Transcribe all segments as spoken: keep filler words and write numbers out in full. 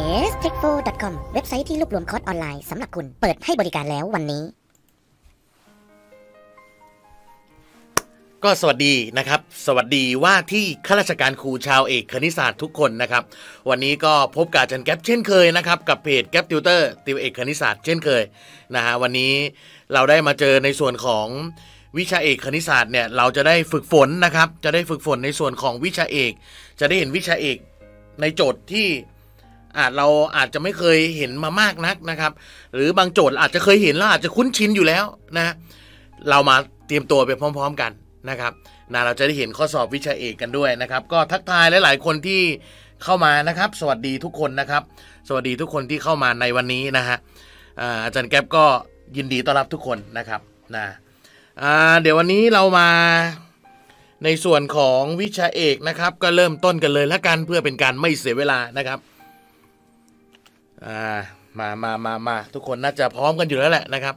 เอส เทค โฟร์ ดอท คอม เว็บไซต์ที่รวบรวมคอร์สออนไลน์สำหรับคุณเปิดให้บริการแล้ววันนี้ก็สวัสดีนะครับสวัสดีว่าที่ข้าราชการครูชาวเอกคณิตศาสตร์ทุกคนนะครับวันนี้ก็พบกับอาจารย์แก๊ปเช่นเคยนะครับกับเพจแก๊ปติวเตอร์ติวเอกคณิตศาสตร์เช่นเคยนะฮะวันนี้เราได้มาเจอในส่วนของวิชาเอกคณิตศาสตร์เนี่ยเราจะได้ฝึกฝนนะครับจะได้ฝึกฝนในส่วนของวิชาเอกจะได้เห็นวิชาเอกในโจทย์ที่อาจเราอาจจะไม่เคยเห็นมามากนักนะครับหรือบางโจทย์อาจจะเคยเห็นแล้วอาจจะคุ้นชินอยู่แล้วนะเรามาเตรียมตัวไปพร้อมๆกันนะครับนะเราจะได้เห็นข้อสอบวิชาเอกกันด้วยนะครับก็ทักทายหลายๆคนที่เข้ามานะครับสวัสดีทุกคนนะครับสวัสดีทุกคนที่เข้ามาในวันนี้นะฮะอาจารย์แก๊ปก็ยินดีต้อนรับทุกคนนะครับนะเดี๋ยววันนี้เรามาในส่วนของวิชาเอกนะครับก็เริ่มต้นกันเลยแล้วกันเพื่อเป็นการไม่เสียเวลานะครับมามามามาทุกคนน่าจะพร้อมกันอยู่แล้วแหละนะครับ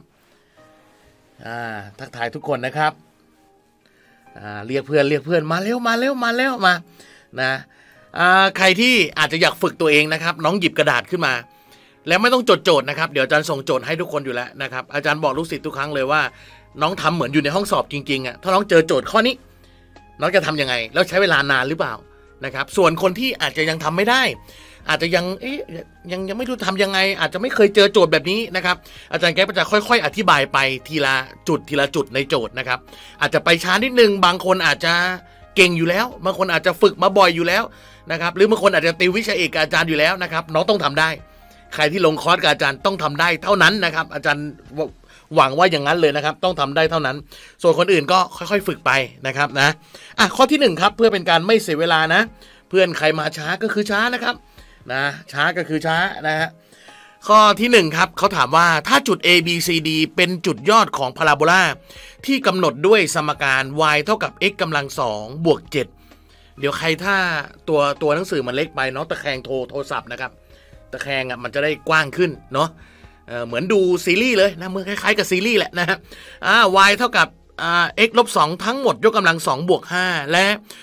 ทักทายทุกคนนะครับเรียกเพื่อนเรียกเพื่อนมาเร็วมาเร็วมาเร็วมานะใครที่อาจจะอยากฝึกตัวเองนะครับน้องหยิบกระดาษขึ้นมาแล้วไม่ต้องจดโจทย์นะครับเดี๋ยวอาจารย์ส่งโจทย์ให้ทุกคนอยู่แล้วนะครับอาจารย์บอกลูกศิษย์ทุกครั้งเลยว่าน้องทำเหมือนอยู่ในห้องสอบจริงๆอ่ะถ้าน้องเจอโจทย์ข้อนี้น้องจะทำยังไงแล้วใช้เวลานานหรือเปล่านะครับส่วนคนที่อาจจะยังทำไม่ได้อาจจะยังเอ๊ะยังยังไม่รู้ทำยังไงอาจจะไม่เคยเจอโจทย์แบบนี้นะครับอาจารย์แก๊ปจะค่อยๆอธิบายไปทีละจุดทีละจุดในโจทย์นะครับอาจจะไปช้านิดนึงบางคนอาจจะเก่งอยู่แล้วบางคนอาจจะฝึกมาบ่อยอยู่แล้วนะครับหรือบางคนอาจจะติววิชาเอกกับอาจารย์อยู่แล้วนะครับน้องต้องทำได้ใครที่ลงคอร์สกับอาจารย์ต้องทำได้เท่านั้นนะครับอาจารย์หวังว่าอย่างนั้นเลยนะครับต้องทำได้เท่านั้นส่วนคนอื่นก็ค่อยๆฝึกไปนะครับนะอ่ะข้อที่หนึ่งครับเพื่อเป็นการไม่เสียเวลานะเพื่อนใครมาช้าก็คือช้านะครับนะช้าก็คือช้านะฮะข้อที่หนึ่งครับเขาถามว่าถ้าจุด A B C D เป็นจุดยอดของพาราโบลาที่กำหนดด้วยสมการ y เท่ากับ x กำลังสองบวกเจ็ดเดี๋ยวใครถ้าตัวตัวหนังสือมันเล็กไปเนาะตะแคงโทรโทรศัพท์นะครับตะแคงอ่ะมันจะได้กว้างขึ้นเนาะ เอ่อ เหมือนดูซีรีส์เลยนะเหมือนคล้ายๆกับซีรีส์แหละนะฮะอ่า y เท่ากับอ่า x ลบสองทั้งหมดยกกำลังสองบวกห้าและ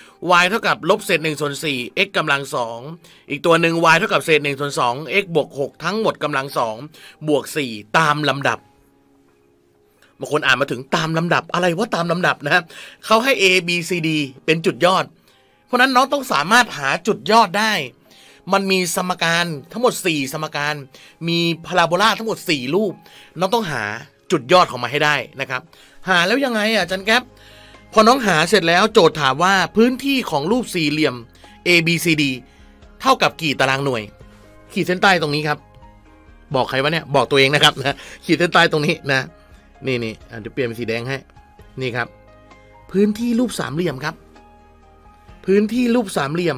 y เท่ากับลบเศษหนึ่งส่วนสี่ x กำลังสองอีกตัวหนึ่ง y เท่ากับเศษหนึ่งส่วนสอง x บวกหกทั้งหมดกำลังสองบวกสี่ตามลำดับบางคนอ่านมาถึงตามลำดับอะไรว่าตามลำดับนะครับเขาให้ a b c d เป็นจุดยอดเพราะนั้นน้องต้องสามารถหาจุดยอดได้มันมีสมการทั้งหมดสี่สมการมีพาราโบลาทั้งหมดสี่รูปน้องต้องหาจุดยอดของมันให้ได้นะครับหาแล้วยังไงอ่ะอาจารย์แก๊ปพอน้องหาเสร็จแล้วโจทย์ถามว่าพื้นที่ของรูปสี่เหลี่ยม A B C D เท่ากับกี่ตารางหน่วยขีดเส้นใต้ตรงนี้ครับบอกใครวะเนี่ยบอกตัวเองนะครับนะขีดเส้นใต้ตรงนี้นะนี่นี่เดี๋ยวเปลี่ยนเป็นสีแดงให้นี่ครับพื้นที่รูปสามเหลี่ยมครับพื้นที่รูปสามเหลี่ยม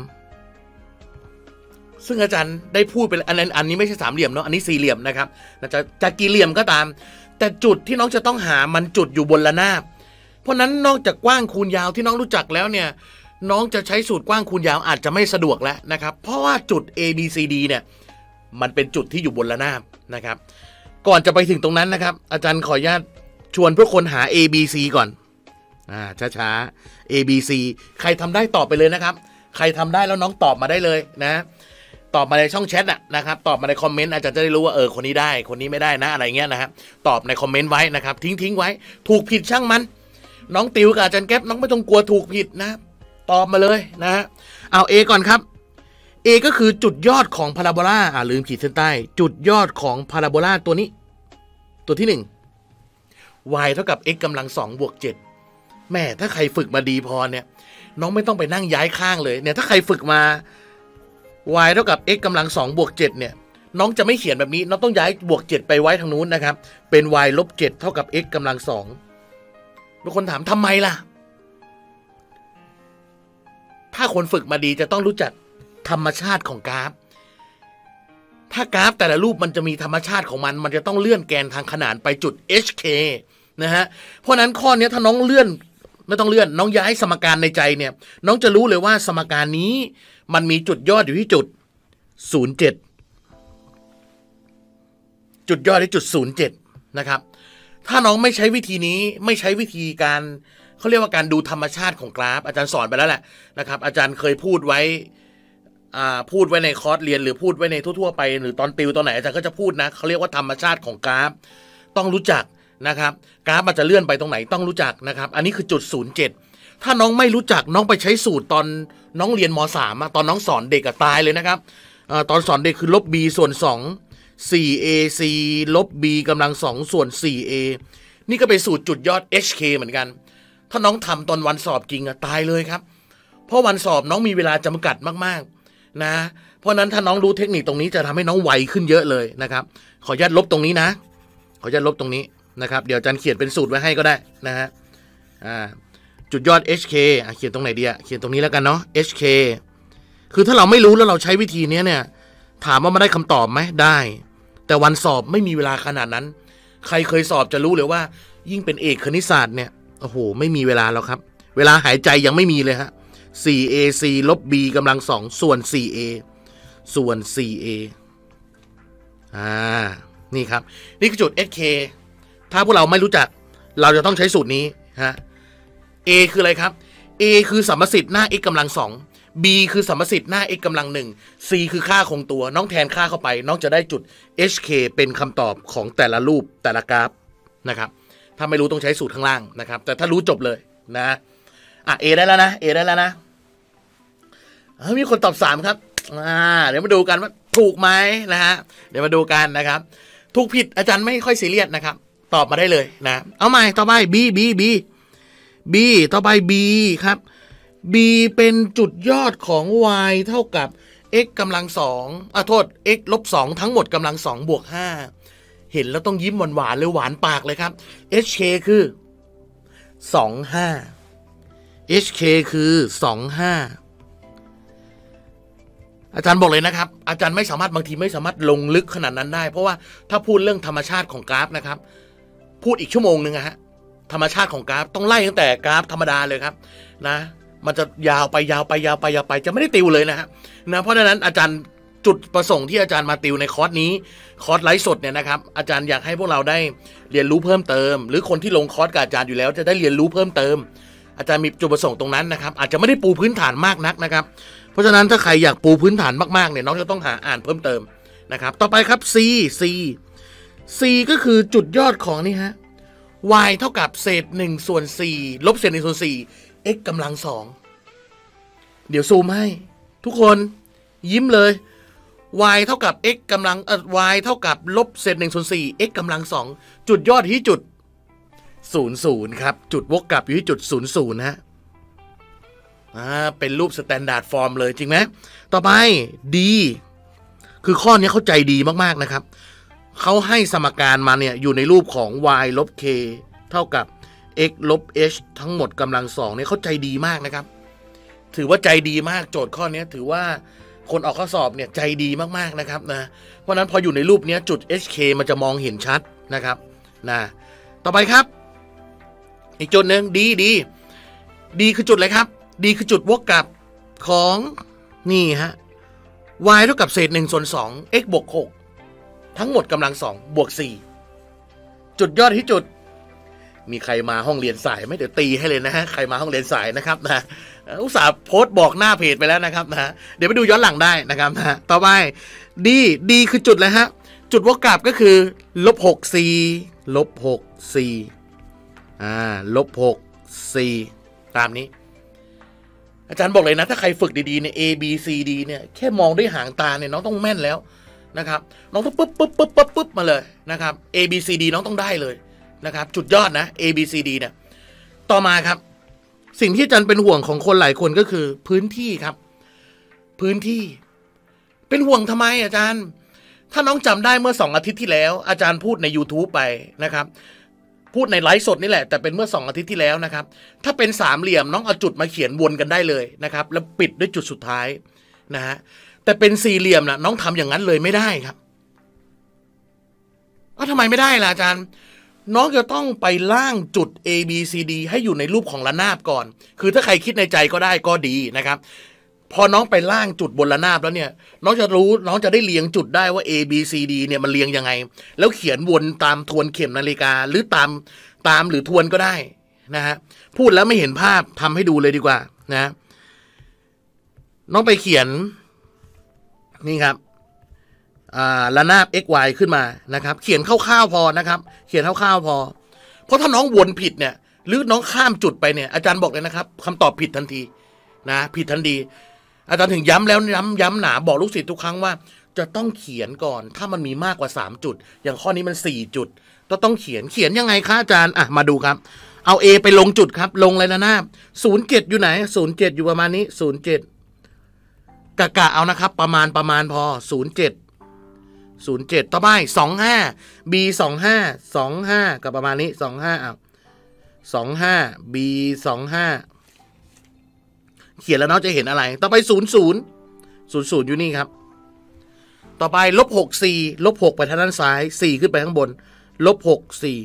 ซึ่งอาจารย์ได้พูดไปอันนั้นอันนี้ไม่ใช่สามเหลี่ยมเนาะอันนี้สี่เหลี่ยมนะครับจะจะกี่เหลี่ยมก็ตามแต่จุดที่น้องจะต้องหามันจุดอยู่บนระนาบเพราะนั้นนอกจากกว้างคูณยาวที่น้องรู้จักแล้วเนี่ยน้องจะใช้สูตรกว้างคูณยาวอาจจะไม่สะดวกแล้วนะครับเพราะว่าจุด A B C D เนี่ยมันเป็นจุดที่อยู่บนระนาบนะครับก่อนจะไปถึงตรงนั้นนะครับอาจารย์ขออนุญาตชวนเพื่อคนหา A B C ก่อนอ่าช้าๆ A B C ใครทำได้ตอบไปเลยนะครับใครทำได้แล้วน้องตอบมาได้เลยนะตอบมาในช่องแชทนะครับตอบมาในคอมเมนต์อาจารย์จะได้รู้ว่าเออคนนี้ได้คนนี้ไม่ได้นะอะไรเงี้ยนะครับตอบในคอมเมนต์ไว้นะครับทิ้งทิ้งไว้ถูกผิดช่างมันน้องติวกับอาจารย์แก๊ปน้องไม่ต้องกลัวถูกผิดนะตอบมาเลยนะฮะเอา A ก่อนครับ A ก็คือจุดยอดของพาราโบลาอ่าลืมขีดเส้นใต้จุดยอดของพาราโบลาตัวนี้ตัวที่หนึ่ง y เท่ากับ x กำลังสองบวกเจ็ดแม่ถ้าใครฝึกมาดีพอเนี่ยน้องไม่ต้องไปนั่งย้ายข้างเลยเนี่ยถ้าใครฝึกมา y เท่ากับ x กำลังสองบวกเจ็ดเนี่ยน้องจะไม่เขียนแบบนี้น้องต้องย้ายบวกเจ็ดไปไว้ทางนู้นนะครับเป็น y ลบเจ็ดเท่ากับ x กำลังสองบางคนถามทำไมล่ะถ้าคนฝึกมาดีจะต้องรู้จักธรรมชาติของกราฟถ้ากราฟแต่ละรูปมันจะมีธรรมชาติของมันมันจะต้องเลื่อนแกนทางขนานไปจุด hk นะฮะเพราะนั้นข้อนี้ถ้าน้องเลื่อนไม่ต้องเลื่อนน้องย้ายสมการในใจเนี่ยน้องจะรู้เลยว่าสมการนี้มันมีจุดยอดอยู่ที่จุดศูนย์เจ็ดจุดยอดที่จุดศูนย์เจ็ดนะครับถ้าน้องไม่ใช้วิธีนี้ไม่ใช้วิธีการเขาเรียกว่าการดูธรรมชาติของกราฟอาจารย์สอนไปแล้วแหละนะครับอาจารย์เคยพูดไว้อ่าพูดไว้ในคอร์สเรียนหรือพูดไว้ในทั่วๆไปหรือตอนติวตอนไหนอาจารย์ก็จะพูดนะเขาเรียกว่าธรรมชาติของกราฟต้องรู้จักนะครับกราฟมันจะเลื่อนไปตรงไหนต้องรู้จักนะครับอันนี้คือจุดศูนย์เจ็ดถ้าน้องไม่รู้จักน้องไปใช้สูตรตอนน้องเรียนม.สาม ตอนน้องสอนเด็กตายเลยนะครับอ่าตอนสอนเด็กคือลบ b ส่วนสอง สี่ เอ ซี ลบ b กำลังสองส่วน สี่ เอ นี่ก็เป็นสูตรจุดยอด เอช เค เหมือนกันถ้าน้องทำตอนวันสอบจริงอะตายเลยครับเพราะวันสอบน้องมีเวลาจำกัดมากๆนะเพราะนั้นถ้าน้องรู้เทคนิคตรงนี้จะทำให้น้องไวขึ้นเยอะเลยนะครับขออนุญาตลบตรงนี้นะขออนุญาตลบตรงนี้นะครับเดี๋ยวอาจารย์เขียนเป็นสูตรไว้ให้ก็ได้นะฮะอ่าจุดยอด เอช เค อ่ะเขียนตรงไหนดีอะเขียนตรงนี้แล้วกันเนาะ เอช เค คือถ้าเราไม่รู้แล้วเราใช้วิธีนี้เนี่ยถามว่ามันได้คำตอบไหมได้แต่วันสอบไม่มีเวลาขนาดนั้นใครเคยสอบจะรู้เลยว่ายิ่งเป็นเอกคณิตศาสตร์เนี่ยโอ้โหไม่มีเวลาแล้วครับเวลาหายใจยังไม่มีเลยฮะ สี่ เอ ซี ลบ b กำลังสองส่วน สี่ เอ ส่วน สี่ เอ อ่านี่ครับนี่คือจุด เอช เค ถ้าพวกเราไม่รู้จักเราจะต้องใช้สูตรนี้ฮะ A คืออะไรครับ A คือสัมประสิทธิ์หน้า x กำลังสอง B คือสัมประสิทธิ์หน้า x กำลังหนึ่ง C คือค่าคงตัวน้องแทนค่าเข้าไปน้องจะได้จุด เอช เค เป็นคำตอบของแต่ละรูปแต่ละกราฟนะครับถ้าไม่รู้ต้องใช้สูตรข้างล่างนะครับแต่ถ้ารู้จบเลยนะอ่ะ A ได้แล้วนะ A ได้แล้วนะมีคนตอบสามครับอ่าเดี๋ยวมาดูกันว่าถูกไหมนะฮะเดี๋ยวมาดูกันนะครับถูกผิดอาจารย์ไม่ค่อยซีเรียสนะครับตอบมาได้เลยนะเอาใหม่ต่อไป B B B B ต่อไป B ครับ B เป็นจุดยอดของ y เท่ากับ x กำลังสองอ่ะโทษ x ลบสองทั้งหมดกำลังสองบวกห้าเห็นแล้วต้องยิ้มหวานๆเลยหวานปากเลยครับ เอช เค คือสองสิบห้า เอช เค คือสองสิบห้าอาจารย์บอกเลยนะครับอาจารย์ไม่สามารถบางทีไม่สามารถลงลึกขนาดนั้นได้เพราะว่าถ้าพูดเรื่องธรรมชาติของกราฟนะครับพูดอีกชั่วโมงนึงอะฮะธรรมชาติของกราฟต้องไล่ตั้งแต่กราฟธรรมดาเลยครับนะมันจะยาวไปยาวไปยาวไปยาวไปจะไม่ได้ติวเลยนะฮะนะเพราะฉะนั้นอาจารย์จุดประสงค์ที่อาจารย์มาติวในคอร์สนี้คอร์สไลฟ์สดเนี่ยนะครับอาจารย์อยากให้พวกเราได้เรียนรู้เพิ่มเติมหรือคนที่ลงคอร์สกับอาจารย์อยู่แล้วจะได้เรียนรู้เพิ่มเติมอาจารย์มีจุดประสงค์ตรงนั้นนะครับอาจจะไม่ได้ปูพื้นฐานมากนักนะครับเพราะฉะนั้นถ้าใครอยากปูพื้นฐานมากๆเนี่ยน้องจะต้องหาอ่านเพิ่มเติมนะครับต่อไปครับ C C C ก็คือจุดยอดของนี่ฮะ y เท่ากับเศษหนึ่งส่วนสี่ลบเศษหนึ่งส่วนสี่ x กำลังสองเดี๋ยวซูมให้ทุกคนยิ้มเลย y เท่ากับ x กำลังเอ่อ y เท่ากับลบเศษหนึ่งส่วนสี่ x กำลังสองจุดยอดที่จุดศูนย์ศูนย์ครับจุดวกกลับอยู่ที่จุดศูนย์ศูนย์ฮะอ่าเป็นรูปสแตนดาร์ดฟอร์มเลยจริงไหมต่อไป D คือข้อนี้เข้าใจดีมากๆนะครับเขาให้สมการมาเนี่ยอยู่ในรูปของ y ลบ k เท่ากับ x ลบ h ทั้งหมดกำลังสองเนี่ยเข้าใจดีมากนะครับถือว่าใจดีมากโจทย์ข้อนี้ถือว่าคนออกข้อสอบเนี่ยใจดีมากๆนะครับนะเพราะนั้นพออยู่ในรูปนี้จุด เอช เค มันจะมองเห็นชัดนะครับนะต่อไปครับอีกจุดหนึ่ง D D D คือจุดอะไรครับ D คือจุดวกกลับของนี่ฮะ y เท่ากับเศษหนึ่งส่วนสอง x บวกหกทั้งหมดกำลังสองบวกสี่จุดยอดที่จุดมีใครมาห้องเรียนสายไหมเดี๋ยวตีให้เลยนะฮะใครมาห้องเรียนสายนะครับนะอุตส่าห์โพสต์บอกหน้าเพจไปแล้วนะครับนะเดี๋ยวไปดูย้อนหลังได้นะครับนะต่อไป D D คือจุดเลยฮะจุดวกกลับก็คือลบหก c ลบหก c อ่าลบหก c ตามนี้อาจารย์บอกเลยนะถ้าใครฝึกดีๆใน A B C D เนี่ยแค่มองด้วยหางตาเนี่ยน้องต้องแม่นแล้วนะครับน้องต้องปึ๊บปึ๊บปึ๊บปึ๊บปึ๊บมาเลยนะครับ A B C D น้องต้องได้เลยนะครับจุดยอดนะ A B C D เนี่ยต่อมาครับสิ่งที่อาจารย์เป็นห่วงของคนหลายคนก็คือพื้นที่ครับพื้นที่เป็นห่วงทำไมอาจารย์ถ้าน้องจำได้เมื่อสองอาทิตย์ที่แล้วอาจารย์พูดใน YouTube ไปนะครับพูดในไลฟ์สดนี่แหละแต่เป็นเมื่อสองอาทิตย์ที่แล้วนะครับถ้าเป็นสามเหลี่ยมน้องเอาจุดมาเขียนวนกันได้เลยนะครับแล้วปิดด้วยจุดสุดท้ายนะฮะแต่เป็นสี่เหลี่ยมนะน้องทำอย่างนั้นเลยไม่ได้ครับเอ้าทำไมไม่ได้ล่ะอาจารย์น้องจะต้องไปล่างจุด A B C D ให้อยู่ในรูปของระนาบก่อนคือถ้าใครคิดในใจก็ได้ก็ดีนะครับพอน้องไปล่างจุดบนระนาบแล้วเนี่ยน้องจะรู้น้องจะได้เรียงจุดได้ว่า A B C D เนี่ยมันเรียงยังไงแล้วเขียนวนตามทวนเข็มนาฬิกาหรือตามตามหรือทวนก็ได้นะฮะพูดแล้วไม่เห็นภาพทำให้ดูเลยดีกว่านะน้องไปเขียนนี่ครับอ่าระนาบ x y ขึ้นมานะครับเขียนคร่าวๆพอนะครับเขียนคร่าวๆพอเพราะถ้าน้องวนผิดเนี่ยหรือน้องข้ามจุดไปเนี่ยอาจารย์บอกเลยนะครับคำตอบผิดทันทีนะผิดทันทีอาจารย์ถึงย้ำแล้วย้ำย้ำหนาบอกลูกศิษย์ทุกครั้งว่าจะต้องเขียนก่อนถ้ามันมีมากกว่าสามจุดอย่างข้อนี้มันสี่จุดก็ต้องเขียนเขียนยังไงคะอาจารย์อ่ะมาดูครับเอา A ไปลงจุดครับลงเลยนะหน้าศูนย์เจ็ดอยู่ไหนศูนย์เจ็ดอยู่ประมาณนี้ศูนย์เจ็ดกะกะเอานะครับประมาณประมาณพอศูนย์เจ็ดศูนย์เจ็ดต่อไปสองห้า B สองห้าสองห้ากับประมาณนี้สองห้าอ่ะสองห้า B สองห้าเขียนแล้วน้องจะเห็นอะไรต่อไปศูนย์ศูนย์ศูนย์ศูนย์อยู่นี่ครับต่อไปลบหกสี่ลบหกไปทางด้านซ้ายสี่ขึ้นไปข้างบนลบหกสี่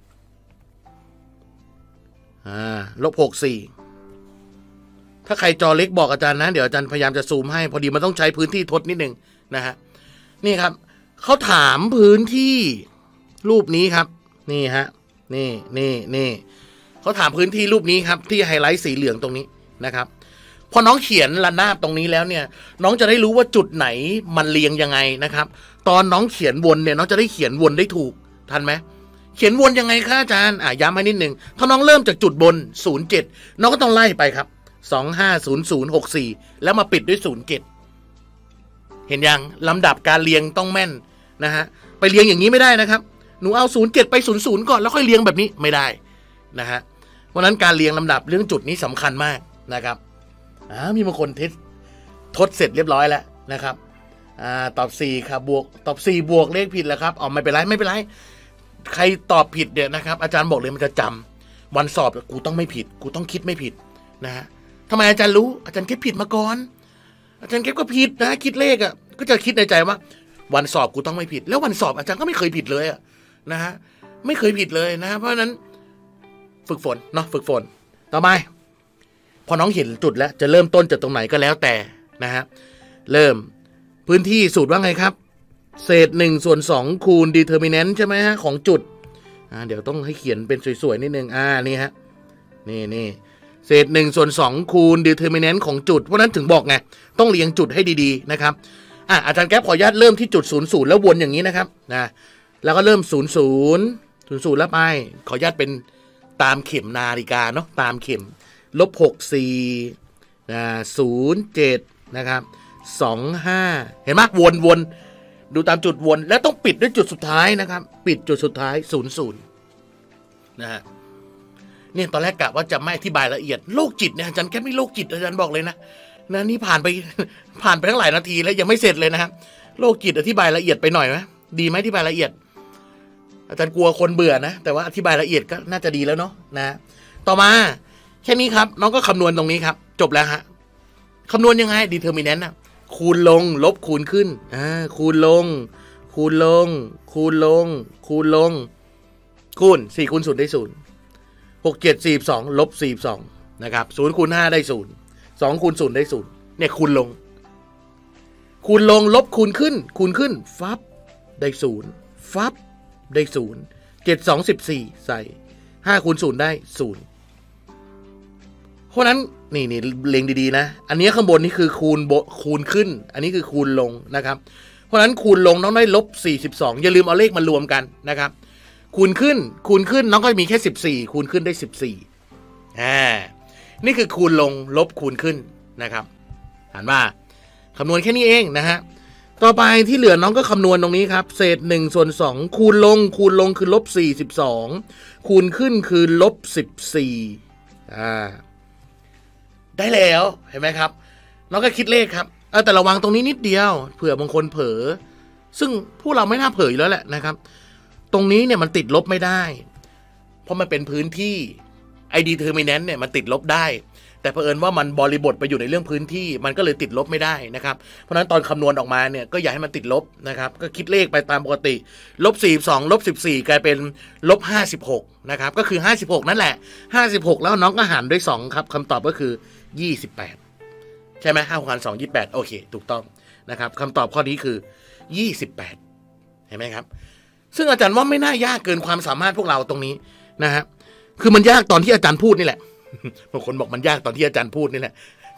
อ่าลบหกสี่ถ้าใครจอเล็กบอกอาจารย์นะเดี๋ยวอาจารย์พยายามจะซูมให้พอดีมันต้องใช้พื้นที่ทดนิดนึงนะฮะนี่ครับเขาถามพื้นที่รูปนี้ครับนี่ฮะนี่นี่นี่เขาถามพื้นที่รูปนี้ครับที่ไฮไลท์สีเหลืองตรงนี้นะครับพอน้องเขียนระนาบตรงนี้แล้วเนี่ยน้องจะได้รู้ว่าจุดไหนมันเรียงยังไงนะครับตอนน้องเขียนวนเนี่ยน้องจะได้เขียนวนได้ถูกทันไหมเขียนวนยังไงคะอาจารย์อ่ะย้ำให้นิดนึงถ้าน้องเริ่มจากจุดบนศูนย์เจ็ดน้องก็ต้องไล่ไปครับสองห้าศูนย์ศูนย์หกสี่แล้วมาปิดด้วยศูนย์เจ็ดเห็นยังลำดับการเรียงต้องแม่นนะฮะไปเรียงอย่างนี้ไม่ได้นะครับหนูเอาศูนย์เจ็ดไปศูนย์ศูนย์ก่อนแล้วค่อยเรียงแบบนี้ไม่ได้นะฮะเพราะนั้นการเรียงลำดับเรื่องจุดนี้สำคัญมากนะครับอ่ามีบางคนเทสทดเสร็จเรียบร้อยแล้วนะครับอ่าตอบสี่ครับบวกตอบสี่บวกเลขผิดแล้วครับอ๋อไม่เป็นไรไม่เป็นไรใครตอบผิดเนี่ยนะครับอาจารย์บอกเลยมันจะจำวันสอบกูต้องไม่ผิดกูต้องคิดไม่ผิดนะฮะทำไมอาจารย์รู้อาจารย์คิดผิดมาก่อนอาจารย์คิดก็ผิดนะคิดเลขอ่ะก็จะคิดในใจว่าวันสอบกูต้องไม่ผิดแล้ววันสอบอาจารย์ก็ไม่เคยผิดเลยอ่ะนะฮะไม่เคยผิดเลยนะเพราะฉะนั้นฝึกฝนเนาะฝึกฝนต่อไปพอน้องเห็นจุดแล้วจะเริ่มต้นจากตรงไหนก็แล้วแต่นะฮะเริ่มพื้นที่สูตรว่าไงครับเศษหนึ่งส่วนสองคูณ determinant ใช่ไหมฮะของจุดอ่าเดี๋ยวต้องให้เขียนเป็นสวยๆนิดนึงอ่านี่ฮะนี่นี่เศษหนึ่งส่วนสองคูณ determinant ของจุดเพราะนั้นถึงบอกไงต้องเรียงจุดให้ดีๆนะครับอ่ะอาจารย์แก๊ปขออนุญาตเริ่มที่จุดศูนย์ศูนย์แล้ววนอย่างนี้นะครับนะแล้วก็เริ่มศูนย์ศูนย์ศูนย์ศูนย์แล้วไปขออนุญาตเป็นตามเข็มนาฬิกาเนาะตามเข็มลบหกสี่นะศูนย์เจ็ดนะครับสองห้าเห็นไหมวนวนดูตามจุดวนแล้วต้องปิดด้วยจุดสุดท้ายนะครับปิดจุดสุดท้ายศูนย์ศูนย์นะฮะเนี่ยตอนแรกกะว่าจะไม่อธิบายละเอียดโรคจิตเนี่ยอาจารย์แค่ไม่โรคจิตอาจารย์บอกเลยนะนะนี่ผ่านไปผ่านไปทั้งหลายนาทีแล้วยังไม่เสร็จเลยนะครับโรคจิตอธิบายละเอียดไปหน่อยไหมดีไหมอธิบายละเอียดอาจารย์กลัวคนเบื่อนะแต่ว่าอธิบายละเอียดก็น่าจะดีแล้วเนาะนะต่อมาแค่นี้ครับน้องก็คำนวณตรงนี้ครับจบแล้วฮะคำนวณยังไง determinant นะคูณลงลบคูณขึ้นอ่าคูณลงคูณลงคูณลงคูณลงคูณสี่คูณศูนย์ได้ศูนย์หกเจ็ดสี่สองลบสี่สองนะครับศูนย์คูณห้าได้ศูนย์สองคูณศูนย์ได้ศูนย์เนี่ยคูณลงคูณลงลบคูณขึ้นคูณขึ้นฟับได้ศูนย์ฟับได้ศูนย์เจ็ดสองสิบสี่ใส่ห้าคูณศูนย์ได้ศูนย์เพราะนั้นนี่นี่เล็งดีๆนะอันนี้ข้างบนนี่คือคูณโบคูณขึ้นอันนี้คือคูณลงนะครับเพราะนั้นคูณลงน้องได้ลบสี่สิบสองอย่าลืมเอาเลขมารวมกันนะครับคูณขึ้นคูณขึ้นน้องก็มีแค่สิบสี่คูณขึ้นได้สิบสี่อ่านี่คือคูณลงลบคูณขึ้นนะครับอ่านว่าคำนวณแค่นี้เองนะฮะต่อไปที่เหลือน้องก็คำนวณตรงนี้ครับเศษหนึ่งส่วนสองคูณลงคูณลงคือลบสี่สิบสองคูณขึ้นคือลบสิบสี่อ่าได้แล้วเห็นไหมครับน้องก็คิดเลขครับเอาแต่ระวังตรงนี้นิดเดียวเผื่อบางคนเผลอซึ่งพวกเราไม่น่าเผลออยู่แล้วแหละนะครับตรงนี้เนี่ยมันติดลบไม่ได้เพราะมันเป็นพื้นที่ไอดีเทอร์มินแนนต์เนี่ยมันติดลบได้แต่เผอิญว่ามันบริบทไปอยู่ในเรื่องพื้นที่มันก็เลยติดลบไม่ได้นะครับเพราะฉะนั้นตอนคำนวณออกมาเนี่ยก็อย่าให้มันติดลบนะครับก็คิดเลขไปตามปกติลบสี่สิบสองลบสิบสี่กลายเป็นลบห้าสิบหกนะครับก็คือห้าสิบหกนั่นแหละห้าสิบหกแล้วน้องก็หารด้วยสองครับคำตอบก็คือยี่สิบแปดใช่ไหมห้าหารสองยี่สิบแปดโอเคถูกต้องนะครับคำตอบข้อนี้คือยี่สิบแปดเห็นไหมครับซึ่งอาจารย์ว่าไม่น่ายากเกินความสามารถพวกเราตรงนี้นะฮะคือมันยากตอนที่อาจารย์พูดนี่แหละบางคนบอกมันยากตอนที่อาจารย์พูดนี่แหละ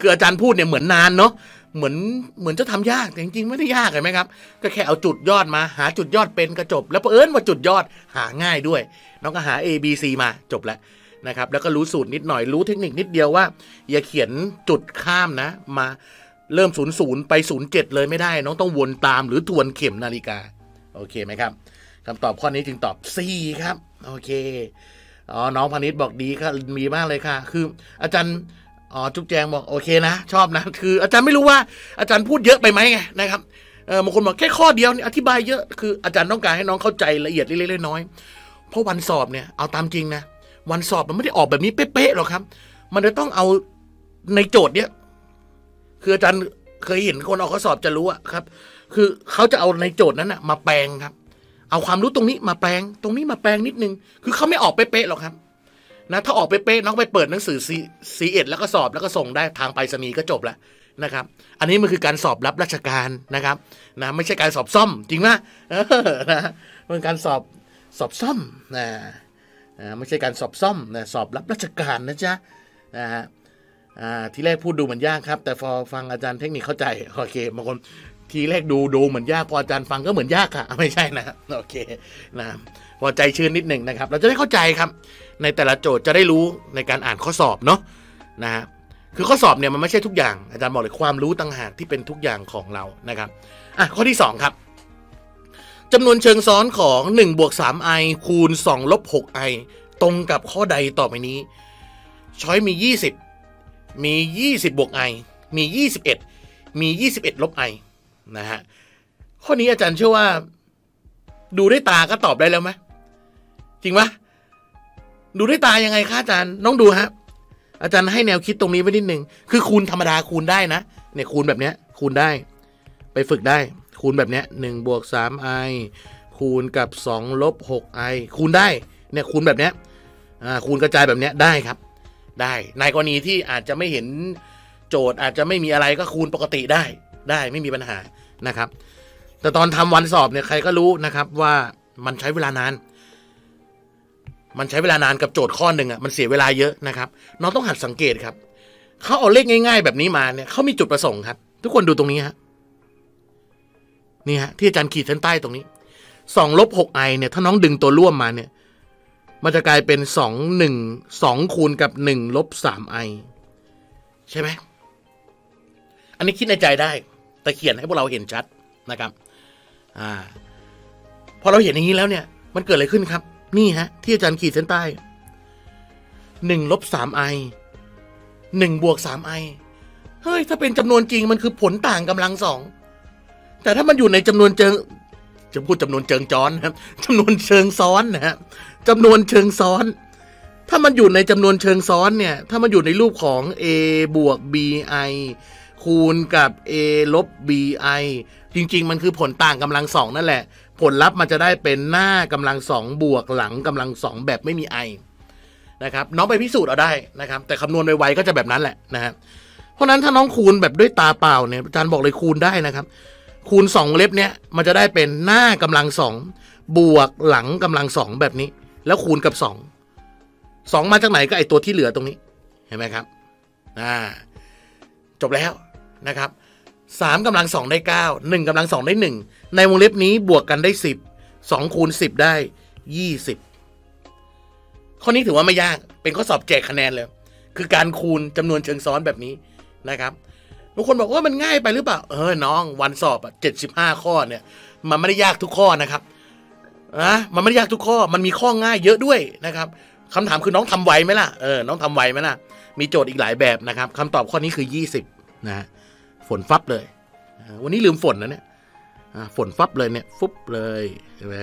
คืออาจารย์พูดเนี่ยเหมือนนานเนาะเหมือนเหมือนจะทำยากแต่จริงๆไม่ได้ยากเห็นไหมครับก็แค่เอาจุดยอดมาหาจุดยอดเป็นก็จบแล้วเผอิญว่าจุดยอดหาง่ายด้วยน้องก็หา A B C มาจบแล้วนะครับแล้วก็รู้สูตรนิดหน่อยรู้เทคนิคนิดเดียวว่าอย่าเขียนจุดข้ามนะมาเริ่มศูนย์ศูนย์ไปศูนย์เจ็ดเลยไม่ได้น้องต้องวนตามหรือทวนเข็มนาฬิกาโอเคไหมครับคำตอบข้อนี้จึงตอบ C ครับโอเคอ๋อน้องพานิชบอกดีค่ะมีมากเลยค่ะคืออาจารย์อ๋อจุ๊บแจงบอกโอเคนะชอบนะคืออาจารย์ไม่รู้ว่าอาจารย์พูดเยอะไปไหมไงนะครับเออบางคนบอกแค่ข้อเดียวนี่อธิบายเยอะคืออาจารย์ต้องการให้น้องเข้าใจละเอียดเล็กๆน้อยๆเพราะวันสอบเนี่ยเอาตามจริงนะวันสอบมันไม่ได้ออกแบบนี้เป๊ะๆหรอกครับมันจะต้องเอาในโจทย์เนี้ยคืออาจารย์เคยเห็นคนออกข้อสอบจะรู้อะครับคือเขาจะเอาในโจทย์นั้นอะมาแปลงครับเอาความรู้ตรงนี้มาแปลงตรงนี้มาแปลงนิดนึงคือเขาไม่ออกเป๊ะๆหรอกครับนะถ้าออกเป๊ะๆน้องไปเปิดหนังสือซีเอ็ดแล้วก็สอบแล้วก็ส่งได้ทางไปรษณีย์ก็จบแล้วนะครับอันนี้มันคือการสอบรับราชการนะครับนะไม่ใช่การสอบซ่อมจริงไหมเออนะเป็นการสอบสอบซ่อมนะไม่ใช่การสอบซ่อมนะสอบรับราชการนะจ๊ะนะฮะทีแรกพูดดูเหมือนยากครับแต่พอฟังอาจารย์เทคนิคเข้าใจโอเคบางคนทีแรกดูดูเหมือนยากพออาจารย์ฟังก็เหมือนยากค่ะไม่ใช่นะโอเคนะพอใจชื้นนิดหนึ่งนะครับเราจะได้เข้าใจครับในแต่ละโจทย์จะได้รู้ในการอ่านข้อสอบเนาะนะฮะคือข้อสอบเนี่ยมันไม่ใช่ทุกอย่างอาจารย์บอกเลยความรู้ต่างหากที่เป็นทุกอย่างของเรานะครับอ่ะข้อที่สองครับจำนวนเชิงซ้อนของหนึ่งบวกสาม i คูณสองลบหก i ตรงกับข้อใดต่อไปนี้ช้อยมียี่สิบมียี่สิบบวก i มียี่สิบเอ็ดมียี่สิบเอ็ดลบ i นะฮะข้อนี้อาจารย์เชื่อว่าดูด้วยตาก็ตอบได้แล้วไหมจริงปะดูด้วยตายังไงคะอาจารย์น้องดูฮะอาจารย์ให้แนวคิดตรงนี้ไว้นิดนึงคือคูณธรรมดาคูณได้นะเนี่ยคูณแบบเนี้ยคูณได้ไปฝึกได้คูณแบบเนี้ยหนึ่งบวกสาม i คูณกับสองลบหก i คูณได้เนี่ยคูณแบบเนี้ยอ่าคูณกระจายแบบเนี้ยได้ครับได้ในกรณีที่อาจจะไม่เห็นโจทย์อาจจะไม่มีอะไรก็คูณปกติได้ได้ไม่มีปัญหานะครับแต่ตอนทำวันสอบเนี่ยใครก็รู้นะครับว่ามันใช้เวลานานมันใช้เวลานานกับโจทย์ข้อหนึ่งอ่ะมันเสียเวลาเยอะนะครับน้องต้องหัดสังเกตครับเขาเอาเลขง่ายๆแบบนี้มาเนี่ยเขามีจุดประสงค์ครับทุกคนดูตรงนี้ฮะนี่ฮะที่อาจารย์ขีดเส้นใต้ตรงนี้สองลบหก i เนี่ยถ้าน้องดึงตัวร่วมมาเนี่ยมันจะกลายเป็นสอง หนึ่ง สองคูณกับหนึ่งลบสาม i ใช่ไหมอันนี้คิดในใจได้แต่เขียนให้พวกเราเห็นชัดนะครับอ่าพอเราเห็นอย่างนี้แล้วเนี่ยมันเกิดอะไรขึ้นครับนี่ฮะที่อาจารย์ขีดเส้นใต้หนึ่งลบสาม i หนึ่งบวกสาม i เฮ้ยถ้าเป็นจำนวนจริงมันคือผลต่างกำลังสองแต่ถ้ามันอยู่ในจำนวนเชิงจะพูดจำนวนเชิงซ้อนนะครับจำนวนเชิงซ้อนนะฮะจำนวนเชิงซ้อนถ้ามันอยู่ในจำนวนเชิงซ้อนเนี่ยถ้ามันอยู่ในรูปของ a บวก bi คูณกับ a ลบ bi จริงๆมันคือผลต่างกำลังสองนั่นแหละผลลัพธ์มันจะได้เป็นหน้ากำลังสองบวกหลังกำลังสองแบบไม่มี i นะครับน้องไปพิสูจน์เอาได้นะครับแต่คำนวณไวๆก็จะแบบนั้นแหละนะฮะเพราะนั้นถ้าน้องคูณแบบด้วยตาเปล่าเนี่ยอาจารย์บอกเลยคูณได้นะครับคูณสองเล็บเนี้ยมันจะได้เป็นหน้ากำลังสองบวกหลังกำลังสองแบบนี้แล้วคูณกับสองสองมาจากไหนก็ไอตัวที่เหลือตรงนี้เห็นไหมครับอ่าจบแล้วนะครับสามกำลังสองได้เก้าหนึ่งกำลังสองได้หนึ่งในวงเล็บนี้บวกกันได้สิบสองคูณสิบได้ยี่สิบข้อนี้ถือว่าไม่ยากเป็นข้อสอบแจกคะแนนเลยคือการคูณจำนวนเชิงซ้อนแบบนี้นะครับบางคนบอกว่ามันง่ายไปหรือเปล่าเออน้องวันสอบอ่ะเจ็ดสิบห้าข้อเนี่ยมันไม่ได้ยากทุกข้อนะครับนะมันไม่ได้ยากทุกข้อมันมีข้อง่ายเยอะด้วยนะครับคำถามคือน้องทำไวไหมล่ะเออน้องทำไวไหมล่ะมีโจทย์อีกหลายแบบนะครับคำตอบข้อนี้คือยี่สิบนะฝนฟับเลยวันนี้ลืมฝนนะเนี่ยฝนฟับเลยเนี่ยฟุบเลยเห็นไหม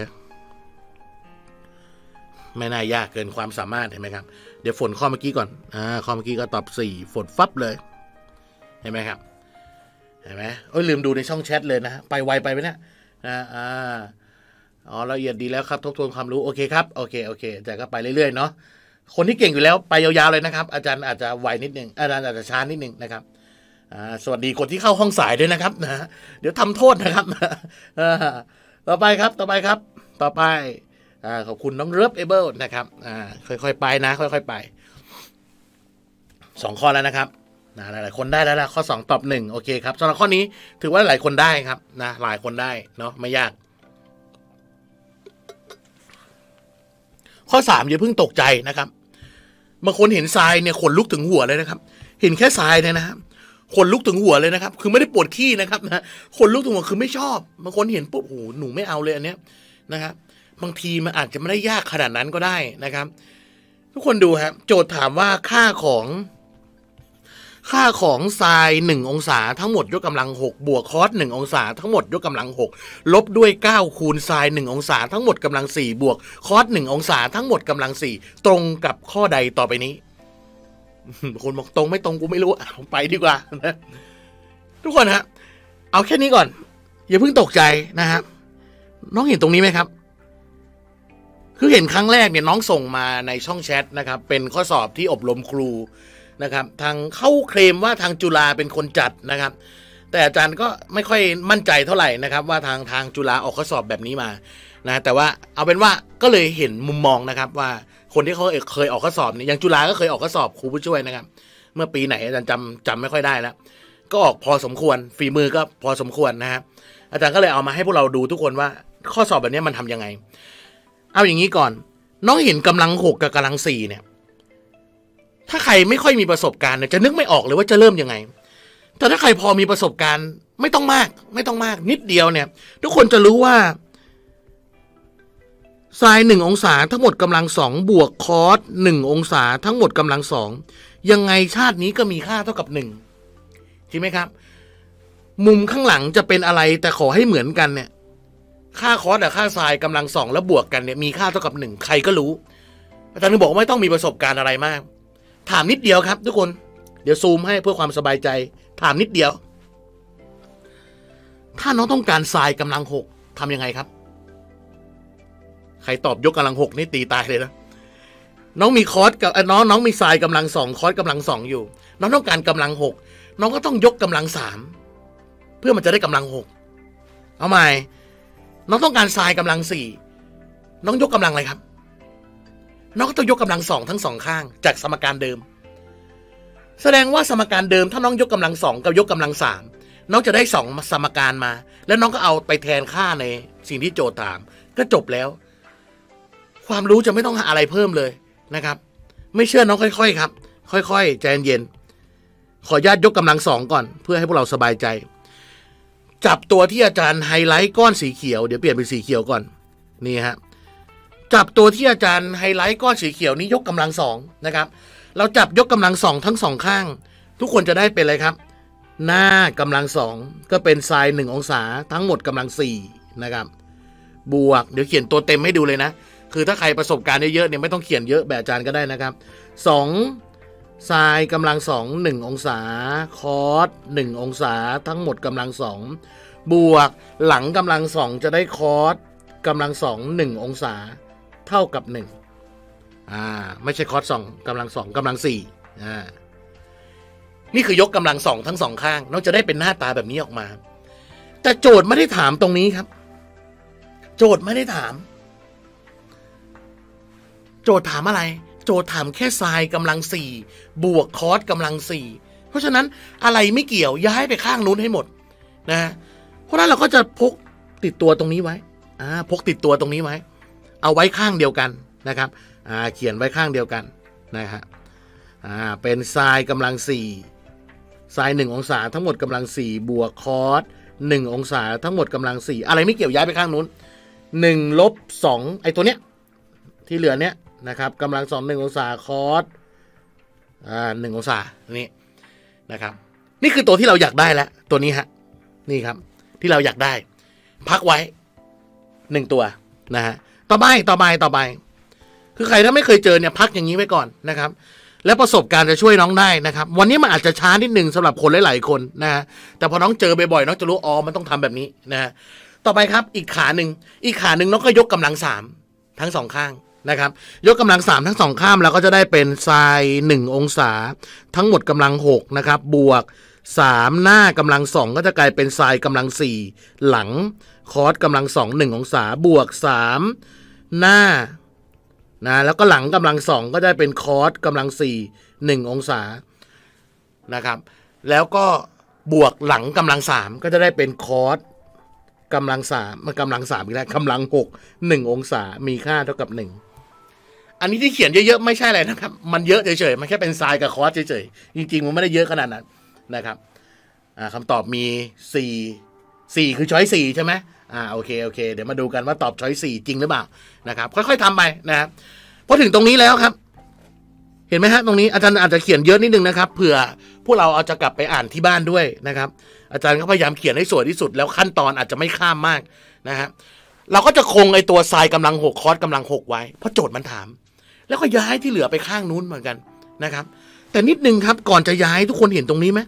ไม่น่ายากเกินความสามารถเห็นไหมครับเดี๋ยวฝนข้อเมื่อกี้ก่อนอ่าข้อเมื่อกี้ก็ตอบสี่ฝนฟับเลยเห็นไหมครับเห็นไหมโอ้ยลืมดูในช่องแชทเลยนะไปไวไปไหมเนี่ยอ่าอ่าอ๋อละเอียดดีแล้วครับทบทวนความรู้โอเคครับโอเคโอเคแต่ก็ไปเรื่อยๆเนาะคนที่เก่งอยู่แล้วไปยาวๆเลยนะครับอาจารย์อาจจะไวนิดนึงอาจารย์อาจจะช้านิดนึงนะครับสวัสดีคนที่เข้าห้องสายด้วยนะครับนะเดี๋ยวทำโทษนะครับต่อไปครับต่อไปครับต่อไปขอบคุณน้องเริฟเอเบิลนะครับค่อยๆไปนะค่อยๆไปสองข้อแล้วนะครับนะหลายๆคนได้แล้วละข้อสองตอบหนึ่งโอเคครับสำหรับข้อนี้ถือว่าหลายคนได้ครับนะหลายคนได้เนาะไม่ยากข้อสามอย่าเพิ่งตกใจนะครับบางคนเห็นทรายเนี่ยขนลุกถึงหัวเลยนะครับเห็นแค่ทรายเนี่ยนะครับขนลุกถึงหัวเลยนะครับคือไม่ได้ปวดขี้นะครับนะขนลุกถึงหัวคือไม่ชอบบางคนเห็นปุ๊บโอ้โหหนูไม่เอาเลยอันเนี้ยนะครับบางทีมันอาจจะไม่ได้ยากขนาดนั้นก็ได้นะครับทุกคนดูครับโจทย์ถามว่าค่าของค่าของไซน์หนึ่งองศาทั้งหมดยกกำลังหกบวกคอสหนึ่งองศาทั้งหมดยกกำลังหกลบด้วยเก้าคูณไซน์หนึ่งองศาทั้งหมดกำลังสี่บวกคอสหนึ่งองศาทั้งหมดกำลังสี่ตรงกับข้อใดต่อไปนี้คนบอกตรงไม่ตรงกูไม่รู้ไปดีกว่านะทุกคนฮะเอาแค่นี้ก่อนอย่าเพิ่งตกใจนะครับน้องเห็นตรงนี้ไหมครับคือเห็นครั้งแรกเนี่ยน้องส่งมาในช่องแชทนะครับเป็นข้อสอบที่อบรมครูนะครับทางเขาเคลมว่าทางจุฬาเป็นคนจัดนะครับแต่อาจารย์ก็ไม่ค่อยมั่นใจเท่าไหร่นะครับว่าทางทางจุฬาออกข้อสอบแบบนี้มานะแต่ว่าเอาเป็นว่าก็เลยเห็นมุมมองนะครับว่าคนที่เขาเคยออกข้อสอบเนี่ยอย่างจุฬาก็เคยออกข้อสอบครูผู้ช่วยนะครับเมื่อปีไหนอาจารย์จำจำไม่ค่อยได้แล้วก็ออกพอสมควรฝีมือก็พอสมควรนะครับอาจารย์ก็เลยเอามาให้พวกเราดูทุกคนว่าข้อสอบแบบนี้มันทำยังไงเอาอย่างนี้ก่อนน้องเห็นกำลังหกกับกำลังสี่เนี่ยถ้าใครไม่ค่อยมีประสบการณ์เนี่ยจะนึกไม่ออกเลยว่าจะเริ่มยังไงแต่ถ้าใครพอมีประสบการณ์ไม่ต้องมากไม่ต้องมากนิดเดียวเนี่ยทุกคนจะรู้ว่าไซน์หนึ่งองศาทั้งหมดกำลังสองบวกคอสหนึ่งองศาทั้งหมดกำลังสองยังไงชาตินี้ก็มีค่าเท่ากับหนึ่งใช่ไหมครับมุมข้างหลังจะเป็นอะไรแต่ขอให้เหมือนกันเนี่ยค่าคอสกับค่าไซน์กำลังสองแล้วบวกกันเนี่ยมีค่าเท่ากับหนึ่งใครก็รู้อาจารย์บอกว่าไม่ต้องมีประสบการณ์อะไรมากถามนิดเดียวครับทุกคนเดี๋ยวซูมให้เพื่อความสบายใจถามนิดเดียวถ้าน้องต้องการไซน์กำลังหกทำยังไงครับใครตอบยกกำลังหกนี่ตีตายเลยนะน้องมีคอสกับน้องน้องมีไซน์กำลังสองคอสกำลังสองอยู่น้องต้องการกำลังหกน้องก็ต้องยกกำลังสามเพื่อมันจะได้กำลังหกเอาใหม่น้องต้องการไซน์กำลังสี่น้องยกกำลังอะไรครับน้องก็ต้องยกกำลังสองทั้งสองข้างจากสมการเดิมแสดงว่าสมการเดิมถ้าน้องยกกำลังสองกับยกกำลังสามน้องจะได้สองสมการมาแล้วน้องก็เอาไปแทนค่าในสิ่งที่โจทย์ถามก็จบแล้วความรู้จะไม่ต้องหาอะไรเพิ่มเลยนะครับไม่เชื่อน้องค่อยๆครับค่อยๆใจเย็นขออนุญาตยกกำลังสองก่อนเพื่อให้พวกเราสบายใจจับตัวที่อาจารย์ไฮไลท์ก้อนสีเขียวเดี๋ยวเปลี่ยนเป็นสีเขียวก่อนนี่ฮะจับตัวที่อาจารย์ไฮไลท์ก้อนสีเขียวนี้ยกกำลังสองนะครับเราจับยกกำลังสองทั้งสองข้างทุกคนจะได้เป็นอะไรครับหน้ากำลังสองก็เป็นไซน์หนึ่งองศาทั้งหมดกำลังสี่นะครับบวกเดี๋ยวเขียนตัวเต็มให้ดูเลยนะคือถ้าใครประสบการณ์เยอะๆเนี่ยไม่ต้องเขียนเยอะแบบอาจารย์ก็ได้นะครับสองไซน์กำลังสองหนึ่งองศาคอสหนึ่งองศาทั้งหมดกำลังสองบวกหลังกำลังสองจะได้คอสกำลังสองหนึ่งองศาเท่ากับหนึ่งอ่าไม่ใช่คอสสองกำลังสองกำลังสี่อ่านี่คือยกกำลังสองทั้งสองข้างน้องจะได้เป็นหน้าตาแบบนี้ออกมาแต่โจทย์ไม่ได้ถามตรงนี้ครับโจทย์ไม่ได้ถามโจทย์ถามอะไรโจทย์ถามแค่ไซน์กำลังสี่บวกคอสกำลังสี่เพราะฉะนั้นอะไรไม่เกี่ยวย้ายไปข้างนู้นให้หมดนะเพราะนั้นเราก็จะพกติดตัวตรงนี้ไว้อ่าพกติดตัวตรงนี้ไว้เอาไว้ข้างเดียวกันนะครับอ่าเขียนไว้ข้างเดียวกันนะฮะอ่าเป็นไซน์กำลังสี่ไซน์หนึ่งองศาทั้งหมดกำลังสี่บวกคอสหนึ่งองศาทั้งหมดกำลังสี่อะไรไม่เกี่ยวย้ายไปข้างนู้นหนึ่งลบสองไอ้ตัวเนี้ยที่เหลือเนี้ยนะครับกำลังสองหนึ่งองศาคอสอ่าหนึ่งองศานี่นะครับนี่คือตัวที่เราอยากได้แล้วตัวนี้ฮะนี่ครับที่เราอยากได้พักไว้หนึ่งตัวนะฮะต่อไปต่อไปต่อไปคือใครถ้าไม่เคยเจอเนี่ยพักอย่างนี้ไว้ก่อนนะครับแล้วประสบการณ์จะช่วยน้องได้นะครับวันนี้มันอาจจะช้านิดนึงสำหรับคนหลายๆคนนะฮะแต่พอน้องเจอบ่อยๆน้องจะรู้อ๋อมันต้องทำแบบนี้นะฮะต่อไปครับอีกขาหนึ่งอีกขาหนึ่งน้องก็ยกกำลังสามทั้งสองข้างนะครับยกกำลังสามทั้งสองข้ามแล้วก็จะได้เป็นไซน์หนึ่งองศาทั้งหมดกำลังหกนะครับบวกสามหน้ากำลังสองก็จะกลายเป็นไซน์กำลังสี่หลังคอสกำลังสองหนึ่งองศาบวกสามหน้านะแล้วก็หลังกำลังสองก็ได้เป็นคอสกำลังสี่หนึ่งองศานะครับ แล้วก็บวกหลังกำลังสามก็จะได้เป็นคอสกำลังสามมันกำลังสามอีกแล้วกำลังหกหนึ่งองศามีค่าเท่ากับหนึ่งอันนี้ที่เขียนเยอะๆไม่ใช่อะไรนะครับมันเยอะเฉยๆมันแค่เป็นไซน์กับคอสเฉยๆจริงๆมันไม่ได้เยอะขนาดนั้นนะครับคำตอบมีสี่สี่คือช้อยสี่ใช่ไหมอ่าโอเคโอเคเดี๋ยวมาดูกันว่าตอบช้อยสี่จริงหรือเปล่านะครับค่อยๆทำไปนะครับพอถึงตรงนี้แล้วครับเห็นไหมฮะตรงนี้อาจารย์อาจจะเขียนเยอะนิดนึงนะครับเผื่อพวกเราเอาจะกลับไปอ่านที่บ้านด้วยนะครับอาจารย์ก็พยายามเขียนให้สวยที่สุดแล้วขั้นตอนอาจจะไม่ข้ามมากนะฮะเราก็จะคงไอตัวไซน์กำลังหกคอสกำลังหกไว้เพราะโจทย์มันถามแล้วก็ย้ายที่เหลือไปข้างนู้นเหมือนกันนะครับแต่นิดนึงครับก่อนจะย้ายทุกคนเห็นตรงนี้ไหม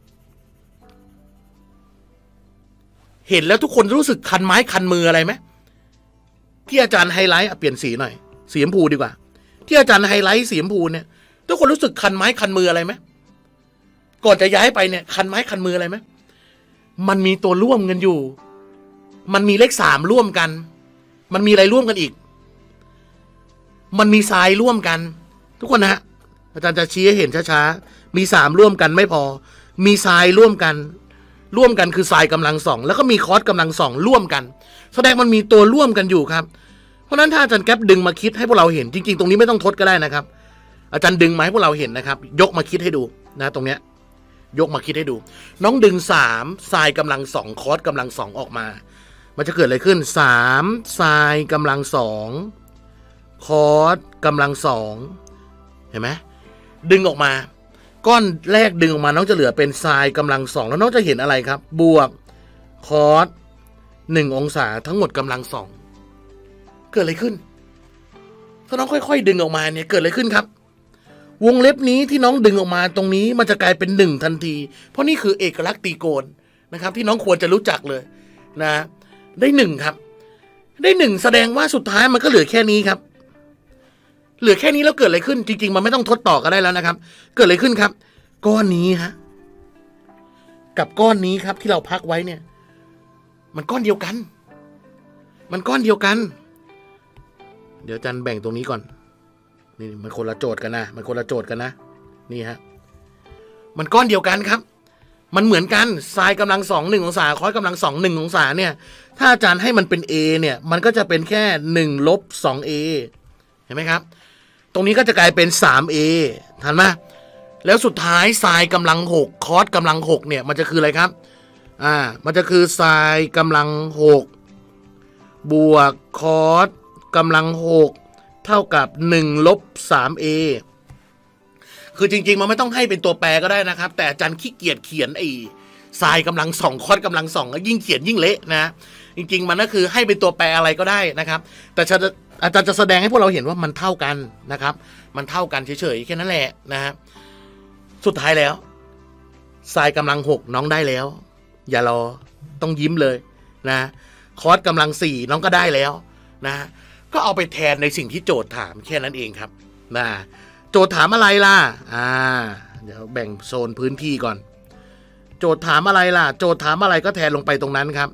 เห็นแล้วทุกคนรู้สึกคันไม้คันมืออะไรไหมที่อาจารย์ไฮไลท์เปลี่ยนสีหน่อยสีชมพูดีกว่าที่อาจารย์ไฮไลท์สีชมพูเนี่ยทุกคนรู้สึกคันไม้คันมืออะไรไหมก่อนจะย้ายไปเนี่ยคันไม้คันมืออะไรไหมมันมีตัวร่วมกันอยู่มันมีเลขสามร่วมกันมันมีอะไรร่วมกันอีกมันมีทรายร่วมกันทุกคนนะฮะอาจารย์จะชี้ให้เห็นช้าๆมีสามร่วมกันไม่พอมีทรายร่วมกันร่วมกันคือทรายกำลังสองแล้วก็มีคอสกำลังสองร่วมกันแสดงมันมีตัวร่วมกันอยู่ครับเพราะนั้นถ้าอาจารย์แก๊ปดึงมาคิดให้พวกเราเห็นจริงๆตรงนี้ไม่ต้องทดก็ได้นะครับอาจารย์ดึงมาให้พวกเราเห็นนะครับยกมาคิดให้ดูนะตรงเนี้ยยกมาคิดให้ดูน้องดึงสามทรายกำลังสองคอสกำลังสองออกมามันจะเกิดอะไรขึ้นสามทรายกำลังสองคอสกำลังสองเห็นไหมดึงออกมาก้อนแรกดึงออกมาน้องจะเหลือเป็นทรายกำลังสองแล้วน้องจะเห็นอะไรครับบวกคอสหนึ่งองศาทั้งหมดกำลังสองเกิดอะไรขึ้นถ้าน้องค่อยๆดึงออกมาเนี่ยเกิดอะไรขึ้นครับวงเล็บนี้ที่น้องดึงออกมาตรงนี้มันจะกลายเป็นหนึ่งทันทีเพราะนี่คือเอกลักษณ์ตรีโกณนะครับที่น้องควรจะรู้จักเลยนะได้หนึ่งครับได้หนึ่งแสดงว่าสุดท้ายมันก็เหลือแค่นี้ครับเหลือแค่นี้แล้วเกิดอะไรขึ้นจริงๆมันไม่ต้องทดต่อก็ได้แล้วนะครับเกิดอะไรขึ้นครับก้อนนี้ฮะกับก้อนนี้ครับที่เราพักไว้เนี่ยมันก้อนเดียวกันมันก้อนเดียวกันเดี๋ยวอาจารย์แบ่งตรงนี้ก่อนนี่มันคนละโจทย์กันนะมันคนละโจทย์กันนะนี่ฮะมันก้อนเดียวกันครับมันเหมือนกันทรายกำลังสองหนึ่งองศาคอสกำลังสองหนึ่งองศาเนี่ยถ้าอาจารย์ให้มันเป็น A เนี่ยมันก็จะเป็นแค่หนึ่งลบสอง A เห็นไหมครับตรงนี้ก็จะกลายเป็น สาม เอ ทันไหมแล้วสุดท้ายทรายกำลังหกคอสกำลังหกเนี่ยมันจะคืออะไรครับอ่ามันจะคือทรายกำลังหกบวกคอสกำลังหกเท่ากับหนึ่งลบสาม เอ คือจริงๆมันไม่ต้องให้เป็นตัวแปรก็ได้นะครับแต่อาจารย์ขี้เกียจเขียนไอ้ทรายกำลังสองคอสกำลังสองยิ่งเขียนยิ่งเละนะจริงๆมันก็คือให้เป็นตัวแปรอะไรก็ได้นะครับแต่อาจารย์จะแสดงให้พวกเราเห็นว่ามันเท่ากันนะครับมันเท่ากันเฉยๆแค่นั้นแหละนะฮะสุดท้ายแล้วทรายกำลังหกน้องได้แล้วอย่ารอต้องยิ้มเลยนะคอสกำลังสี่น้องก็ได้แล้วนะก็เอาไปแทนในสิ่งที่โจทย์ถามแค่นั้นเองครับนะโจทย์ถามอะไรล่ะอ่าเดี๋ยวแบ่งโซนพื้นที่ก่อนโจทย์ถามอะไรล่ะโจทย์ถามอะไรก็แทนลงไปตรงนั้นครับ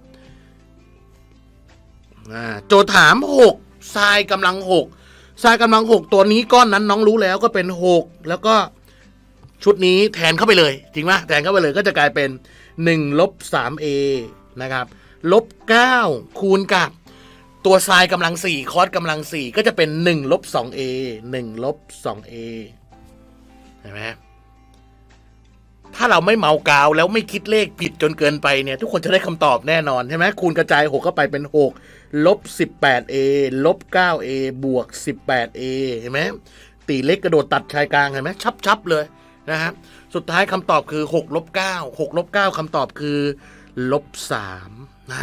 อ่าโจทย์ถามหกทรายกำลังหกทรายกำลังหกตัวนี้ก้อนนั้นน้องรู้แล้วก็เป็นหกแล้วก็ชุดนี้แทนเข้าไปเลยจริงไหมแทนเข้าไปเลยก็จะกลายเป็นหนึ่งลบสาม เอ นะครับลบเก้าคูณกับตัวทรายกำลังสี่คอสกำลังสี่ก็จะเป็นหนึ่งลบสอง เอ หนึ่งลบสอง เอ เห็นไหมถ้าเราไม่เมากาวแล้วไม่คิดเลขผิดจนเกินไปเนี่ยทุกคนจะได้คำตอบแน่นอนใช่ไหมคูณกระจายหกเข้าไปเป็นหกลบสิบแปด เอ ลบเก้า เอ บวกสิบแปด เอ เห็นไหมตีเล็กกระโดดตัดชายกลางเห็นไหมชับๆเลยนะครับสุดท้ายคำตอบคือหกลบเก้า หกลบเก้าคำตอบคือลบสามนะ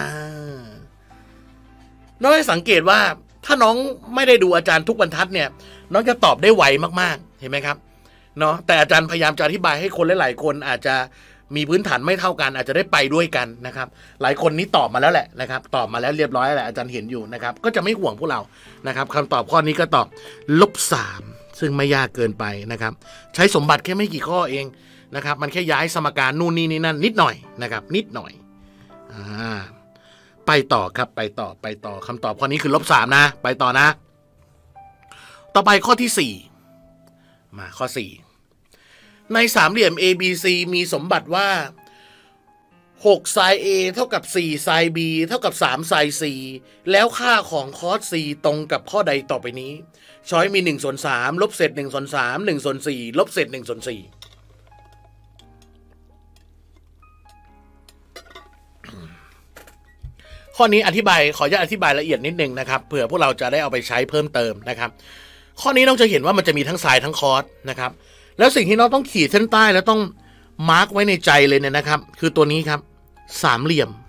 น้องให้สังเกตว่าถ้าน้องไม่ได้ดูอาจารย์ทุกบรรทัดเนี่ยน้องจะตอบได้ไวมากๆเห็นไหมครับเนาะแต่อาจารย์พยายามจะอธิบายให้คนหลายๆคนอาจจะมีพื้นฐานไม่เท่ากันอาจจะได้ไปด้วยกันนะครับหลายคนนี้ตอบมาแล้วแหละนะครับตอบมาแล้วเรียบร้อยแหละอาจารย์เห็นอยู่นะครับก็จะไม่ห่วงพวกเรานะครับคำตอบข้อนี้ก็ตอบลบสามซึ่งไม่ยากเกินไปนะครับใช้สมบัติแค่ไม่กี่ข้อเองนะครับมันแค่ย้ายสมการนู่นนี่นี่นั่นนิดหน่อยนะครับนิดหน่อยอ่าไปต่อครับไปต่อไปต่อคำตอบข้อนี้คือลบสามนะไปต่อนะต่อไปข้อที่สี่มาข้อสี่ในสามเหลี่ยม เอ บี ซี มีสมบัติว่าหกไซน์ A เท่ากับสี่ไซน์ B เท่ากับสามไซน์ C แล้วค่าของคอส C ตรงกับข้อใดต่อไปนี้ช้อยมีหนึ่งส่วนสามลบเศษหนึ่งส่วนสาม หนึ่งส่วนสี่ลบเศษหนึ่งส่วนสี่ข้อนี้อธิบายขออนุญาตอธิบายละเอียดนิดนึงนะครับเผื่อพวกเราจะได้เอาไปใช้เพิ่มเติมนะครับข้อนี้น้องจะเห็นว่ามันจะมีทั้งไซน์ทั้งคอสนะครับแล้วสิ่งที่น้องต้องขีดเส้นใต้แล้วต้องมาร์กไว้ในใจเลยเนี่ยนะครับคือตัวนี้ครับสามเหลี่ยม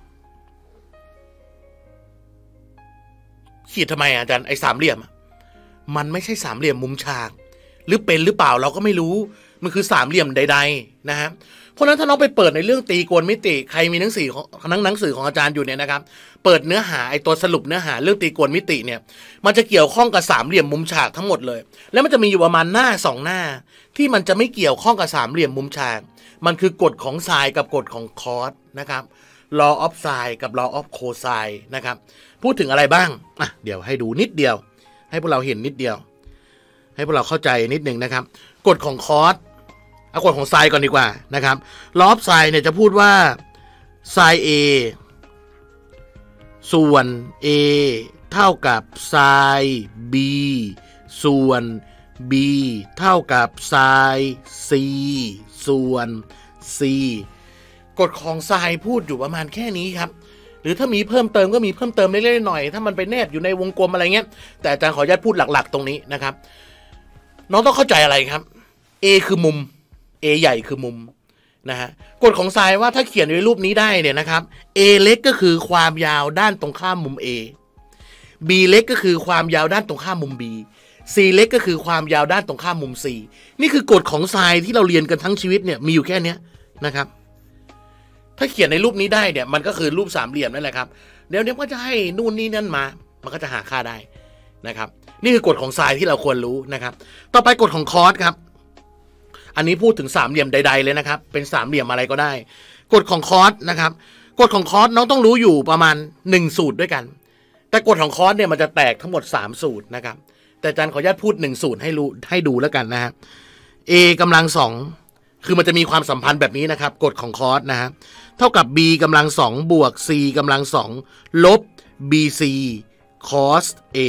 ขีดทำไมอาจารย์ไอ้สามเหลี่ยมมันไม่ใช่สามเหลี่ยมมุมฉากหรือเป็นหรือเปล่าเราก็ไม่รู้มันคือสามเหลี่ยมใดๆนะฮะเพราะนั้นถ้าน้องไปเปิดในเรื่องตีโกณมิติใครมีหนังสือของหนังสือของอาจารย์อยู่เนี่ยนะครับเปิดเนื้อหาไอ้ตัวสรุปเนื้อหาเรื่องตีโกณมิติเนี่ยมันจะเกี่ยวข้องกับสามเหลี่ยมมุมฉากทั้งหมดเลยแล้วมันจะมีอยู่ประมาณหน้าสองหน้าที่มันจะไม่เกี่ยวข้องกับสามเหลี่ยมมุมฉากมันคือกฎของไซน์กับกฎของคอสนะครับ law of sin กับ law of cosine นะครับพูดถึงอะไรบ้างอ่ะเดี๋ยวให้ดูนิดเดียวให้พวกเราเห็นนิดเดียวให้พวกเราเข้าใจนิดนึงนะครับกฎของคอสเอากฎของไซน์ก่อนดีกว่านะครับ law of sin เนี่ยจะพูดว่า sin A ส่วน A เท่ากับ sin B ส่วน B เท่ากับ sin C ส่วน C กฎของไซน์พูดอยู่ประมาณแค่นี้ครับหรือถ้ามีเพิ่มเติมก็มีเพิ่มเติมเล็กๆหน่อยถ้ามันไปแนบอยู่ในวงกลมอะไรเงี้ยแต่อาจารย์ขออนุญาตพูดหลักๆตรงนี้นะครับน้องต้องเข้าใจอะไรครับ A คือมุม A ใหญ่คือมุมนะฮะกฎของไซน์ว่าถ้าเขียนในรูปนี้ได้เนี่ยนะครับ A เล็กก็คือความยาวด้านตรงข้ามมุม A B เล็กก็คือความยาวด้านตรงข้ามมุม B C เล็กก็คือความยาวด้านตรงข้ามมุม C นี่คือกฎของไซน์ที่เราเรียนกันทั้งชีวิตเนี่ยมีอยู่แค่นี้นะครับถ้าเขียนในรูปนี้ได้เนี่ยมันก็คือรูปสามเหลี่ยมนั่นแหละครับเดี๋ยวเดี๋ยวก็จะให้นู่นนี่นั่นมามันก็จะหาค่าได้นะครับนี่คือกฎของไซน์ที่เราควรรู้นะครับต่อไปกฎของคอสครับอันนี้พูดถึงสามเหลี่ยมใดๆเลยนะครับเป็นสามเหลี่ยมอะไรก็ได้กฎของคอสนะครับกฎของคอสน้องต้องรู้อยู่ประมาณหนึ่งสูตรด้วยกันแต่กฎของคอสเนี่ยมันจะแตกทั้งหมดสามสูตรนะครับแต่อาจารย์ขออนุญาตพูดหนึ่งสูตรให้รู้ให้ดูแล้วกันนะฮะ A กำลังสองคือมันจะมีความสัมพันธ์แบบนี้นะครับกฎของคอสนะฮะเท่ากับ b กำลังสองบวก c กำลังสองลบ bc cos a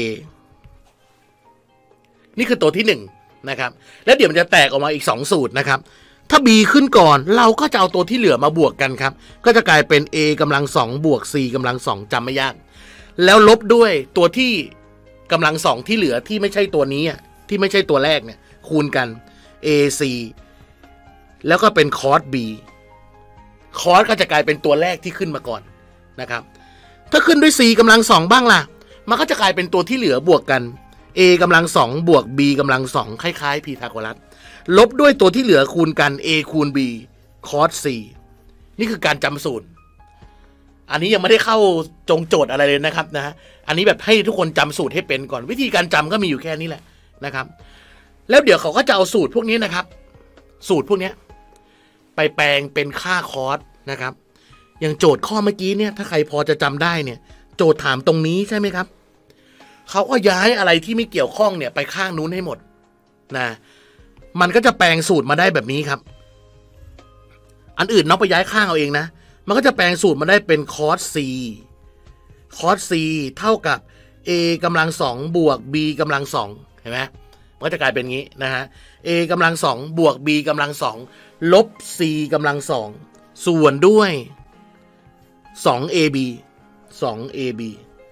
นี่คือตัวที่หนึ่งนะครับแล้วเดี๋ยวมันจะแตกออกมาอีกสองสูตรนะครับถ้า b ขึ้นก่อนเราก็จะเอาตัวที่เหลือมาบวกกันครับก็จะกลายเป็น a กำลังสองบวก c กำลังสองจำไม่ยากแล้วลบด้วยตัวที่กำลังสองที่เหลือที่ไม่ใช่ตัวนี้ที่ไม่ใช่ตัวแรกเนี่ยคูณกัน ac แล้วก็เป็น cos b คอสก็จะกลายเป็นตัวแรกที่ขึ้นมาก่อนนะครับถ้าขึ้นด้วย c กำลังสองบ้างล่ะมันก็จะกลายเป็นตัวที่เหลือบวกกัน a กำลังสองบวก b กำลังสองคล้ายๆพีทาโกรัสลบด้วยตัวที่เหลือคูณกัน a คูณ b cos c นี่คือการจำสูตรอันนี้ยังไม่ได้เข้าจงโจทย์อะไรเลยนะครับนะฮะอันนี้แบบให้ทุกคนจำสูตรให้เป็นก่อนวิธีการจำก็มีอยู่แค่นี้แหละนะครับแล้วเดี๋ยวเขาก็จะเอาสูตรพวกนี้นะครับสูตรพวกนี้ไปแปลงเป็นค่าคอสนะครับอย่างโจทย์ข้อเมื่อกี้เนี่ยถ้าใครพอจะจำได้เนี่ยโจทย์ถามตรงนี้ใช่ไหมครับเขาก็ย้ายอะไรที่ไม่เกี่ยวข้องเนี่ยไปข้างนู้นให้หมดนะมันก็จะแปลงสูตรมาได้แบบนี้ครับอันอื่นน้องไปย้ายข้างเอาเองนะมันก็จะแปลงสูตรมาได้เป็น cos c cos c เท่ากับ a กำลังสองบวก b กำลังสองเห็นไหมมันก็จะกลายเป็นงี้นะฮะ a กำลังสองบวก b กำลังสองลบ c กำลังสองส่วนด้วยสอง เอ บี สอง เอ บี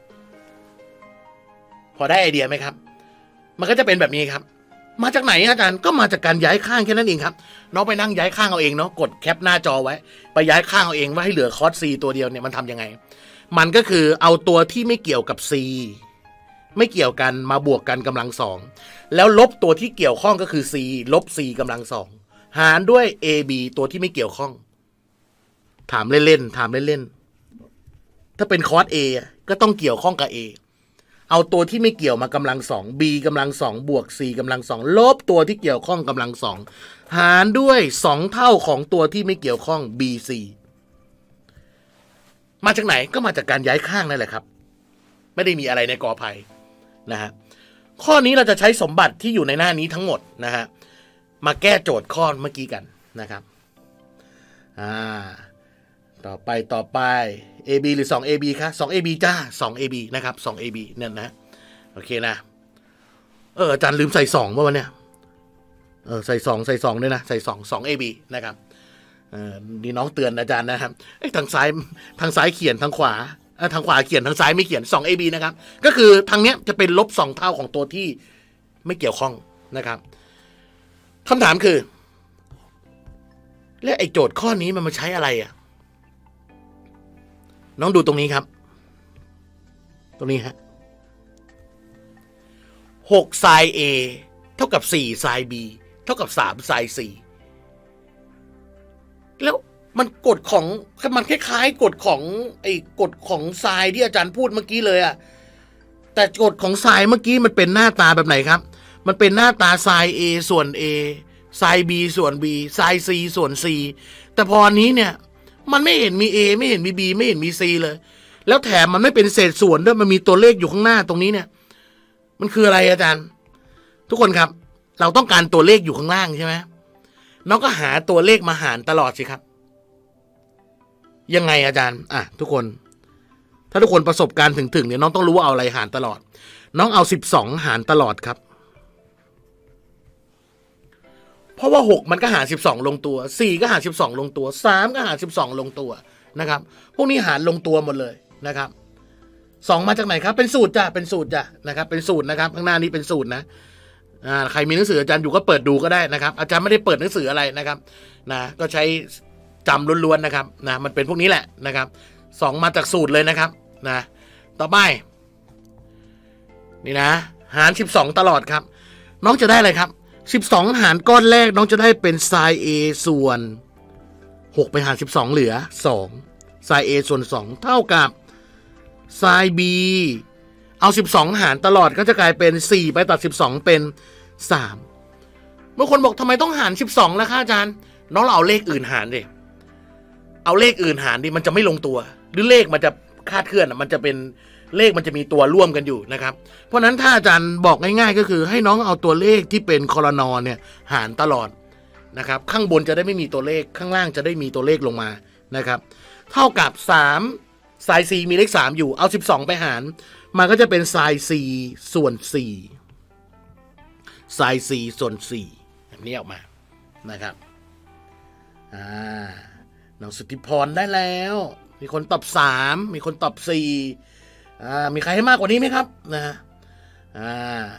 พอได้ไอเดียไหมครับมันก็จะเป็นแบบนี้ครับมาจากไหนอาจารย์ก็มาจากการย้ายข้างแค่นั้นเองครับน้องไปนั่งย้ายข้างเอาเองเนาะกดแคปหน้าจอไว้ไปย้ายข้างเอาเองว่าให้เหลือคอส c ตัวเดียวเนี่ยมันทำยังไงมันก็คือเอาตัวที่ไม่เกี่ยวกับ c ไม่เกี่ยวกันมาบวกกันกำลังสองแล้วลบตัวที่เกี่ยวข้องก็คือ c ลบ c กำลังสองหารด้วย เอ บี ตัวที่ไม่เกี่ยวข้องถามเล่นๆถามเล่นๆถ้าเป็นคอส A ก็ต้องเกี่ยวข้องกับ A เอาตัวที่ไม่เกี่ยวมากำลังสอง B กำลังสองบวก C กำลังสองลบตัวที่เกี่ยวข้องกำลังสองหารด้วยสองเท่าของตัวที่ไม่เกี่ยวข้อง บี ซี มาจากไหนก็มาจากการย้ายข้างนั่นแหละครับไม่ได้มีอะไรในกอไผ่นะฮะข้อนี้เราจะใช้สมบัติที่อยู่ในหน้านี้ทั้งหมดนะฮะมาแก้โจทย์ข้อเมื่อกี้กันนะครับอ่าต่อไปต่อไป เอ บี หรือ สอง เอ บี คะ สอง เอ บี จ้า สอง เอ บี นะครับ สอง เอ บี เนี่ยนะโอเคนะเอออาจารย์ลืมใส่สองเมื่อวันเนี้ยเออใส่สองใส่สองด้วยนะใส่สองสอง เอ บี นะครับเออดีน้องเตือนอาจารย์นะครับไอ้ทางซ้ายทางซ้ายเขียนทางขวาทางขวาเขียนทางซ้ายไม่เขียน สอง เอ บี นะครับก็คือทางเนี้ยจะเป็นลบสองเท่าของตัวที่ไม่เกี่ยวข้องนะครับคำถามคือแล้วไอ้โจทย์ข้อนี้มันมาใช้อะไรอ่ะน้องดูตรงนี้ครับตรงนี้ฮะหกไซน์ A เท่ากับสี่ไซน์ B เท่ากับสามไซน์ C แล้วมันกฎของมันคล้ายๆกฎของไอ้กฎของไซน์ที่อาจารย์พูดเมื่อกี้เลยอะแต่กฎของไซน์เมื่อกี้มันเป็นหน้าตาแบบไหนครับมันเป็นหน้าตาไซน์ A ส่วน A ไซน์ B ส่วน B ไซน์ C ส่วน C แต่พออันนี้เนี่ยมันไม่เห็นมี A ไม่เห็นมี B ไม่เห็นมี C เลยแล้วแถมมันไม่เป็นเศษส่วนด้วยมันมีตัวเลขอยู่ข้างหน้าตรงนี้เนี่ยมันคืออะไรอาจารย์ทุกคนครับเราต้องการตัวเลขอยู่ข้างล่างใช่ไหมน้องก็หาตัวเลขมาหารตลอดสิครับยังไงอาจารย์อ่ะทุกคนถ้าทุกคนประสบการณ์ถึงๆเนี่ยน้องต้องรู้ว่าเอาอะไรหารตลอดน้องเอาสิบสองหารตลอดครับเพราะว่าหกมันก็หารสิบสองลงตัวสี่ก็หารสิบสองลงตัวสามก็หารสิบสองลงตัวนะครับพวกนี้หารลงตัวหมดเลยนะครับสองมาจากไหนครับเป็นสูตรจ้ะเป็นสูตรจ้ะนะครับเป็นสูตรนะครับข้างหน้านี้เป็นสูตรนะอ่าใครมีหนังสืออาจารย์อยู่ก็เปิดดูก็ได้นะครับอาจารย์ไม่ได้เปิดหนังสืออะไรนะครับนะก็ใช้จำล้วนๆนะครับนะมันเป็นพวกนี้แหละนะครับสองมาจากสูตรเลยนะครับนะต่อไปนี่นะหารสิบสองตลอดครับน้องจะได้อะไรครับสิบสองหารก้อนแรกน้องจะได้เป็นไซน์ A ส่วนหกไปหารสิบสองเหลือสองไซน์ A ส่วนสองเท่ากับไซน์ B เอาสิบสองหารตลอดก็จะกลายเป็นสี่ไปตัดสิบสองเป็นสามบางคนบอกทำไมต้องหารสิบสองล่ะคะอาจารย์น้องเราเอาเลขอื่นหารดิเอาเลขอื่นหารดิมันจะไม่ลงตัวหรือเลขมันจะคลาดเคลื่อนมันจะเป็นเลขมันจะมีตัวร่วมกันอยู่นะครับเพราะนั้นถ้าอาจารย์บอกง่ายๆก็คือให้น้องเอาตัวเลขที่เป็นคอลนอเนี่ยหารตลอดนะครับข้างบนจะได้ไม่มีตัวเลขข้างล่างจะได้มีตัวเลขลงมานะครับเท่ากับสามไซน์ C มีเลขสามอยู่เอาสิบสองไปหารมันก็จะเป็นไซน์ C ส่วนสี่ไซน์ C ส่วนสี่แบบนี้ออกมานะครับอ่าน้องสุทธิพรได้แล้วมีคนตอบสามมีคนตอบสี่อ่ามีใครให้มากกว่านี้ไหมครับนะอ่า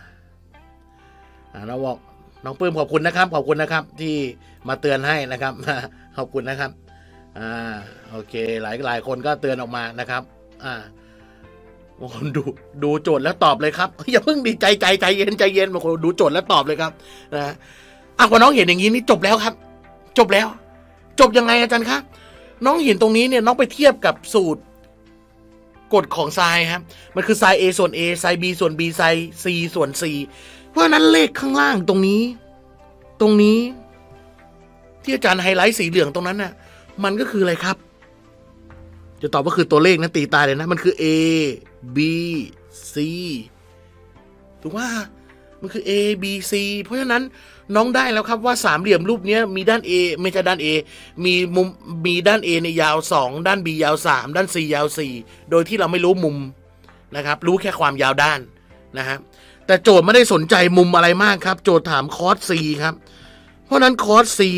อ่าเราบอกน้องปื้มขอบคุณนะครับขอบคุณนะครับที่มาเตือนให้นะครับขอบคุณนะครับอ่าโอเคหลายหลายคนก็เตือนออกมานะครับอ่าบางคนดูดูโจทย์แล้วตอบเลยครับอย่าเพิ่งดีใจใจใจเย็นใจเย็นบางคนดูโจทย์แล้วตอบเลยครับนะอ่ะพอน้องเห็นอย่างนี้นี่จบแล้วครับจบแล้วจบยังไงอาจารย์ครับน้องเห็นตรงนี้เนี่ยน้องไปเทียบกับสูตรกฎของไซน์ครับมันคือไซน์ A ส่วน A ไซน์ B ส่วน B ไซน์ C ส่วน C เพราะนั้นเลขข้างล่างตรงนี้ตรงนี้ที่อาจารย์ไฮไลท์สีเหลืองตรงนั้นน่ะมันก็คืออะไรครับจะตอบว่าคือตัวเลขนะตีตายเลยนะมันคือ A B C ถูกว่ามันคือ A B C เพราะฉะนั้นน้องได้แล้วครับว่าสามเหลี่ยมรูปนี้มีด้าน A ไม่ใช่ด้าน A มีมุมมีด้าน A ในยาวสองด้าน B ยาวสามด้าน C ยาวสี่โดยที่เราไม่รู้มุมนะครับรู้แค่ความยาวด้านนะฮะแต่โจทย์ไม่ได้สนใจมุมอะไรมากครับโจทย์ถามคอส C ครับเพราะนั้นคอส C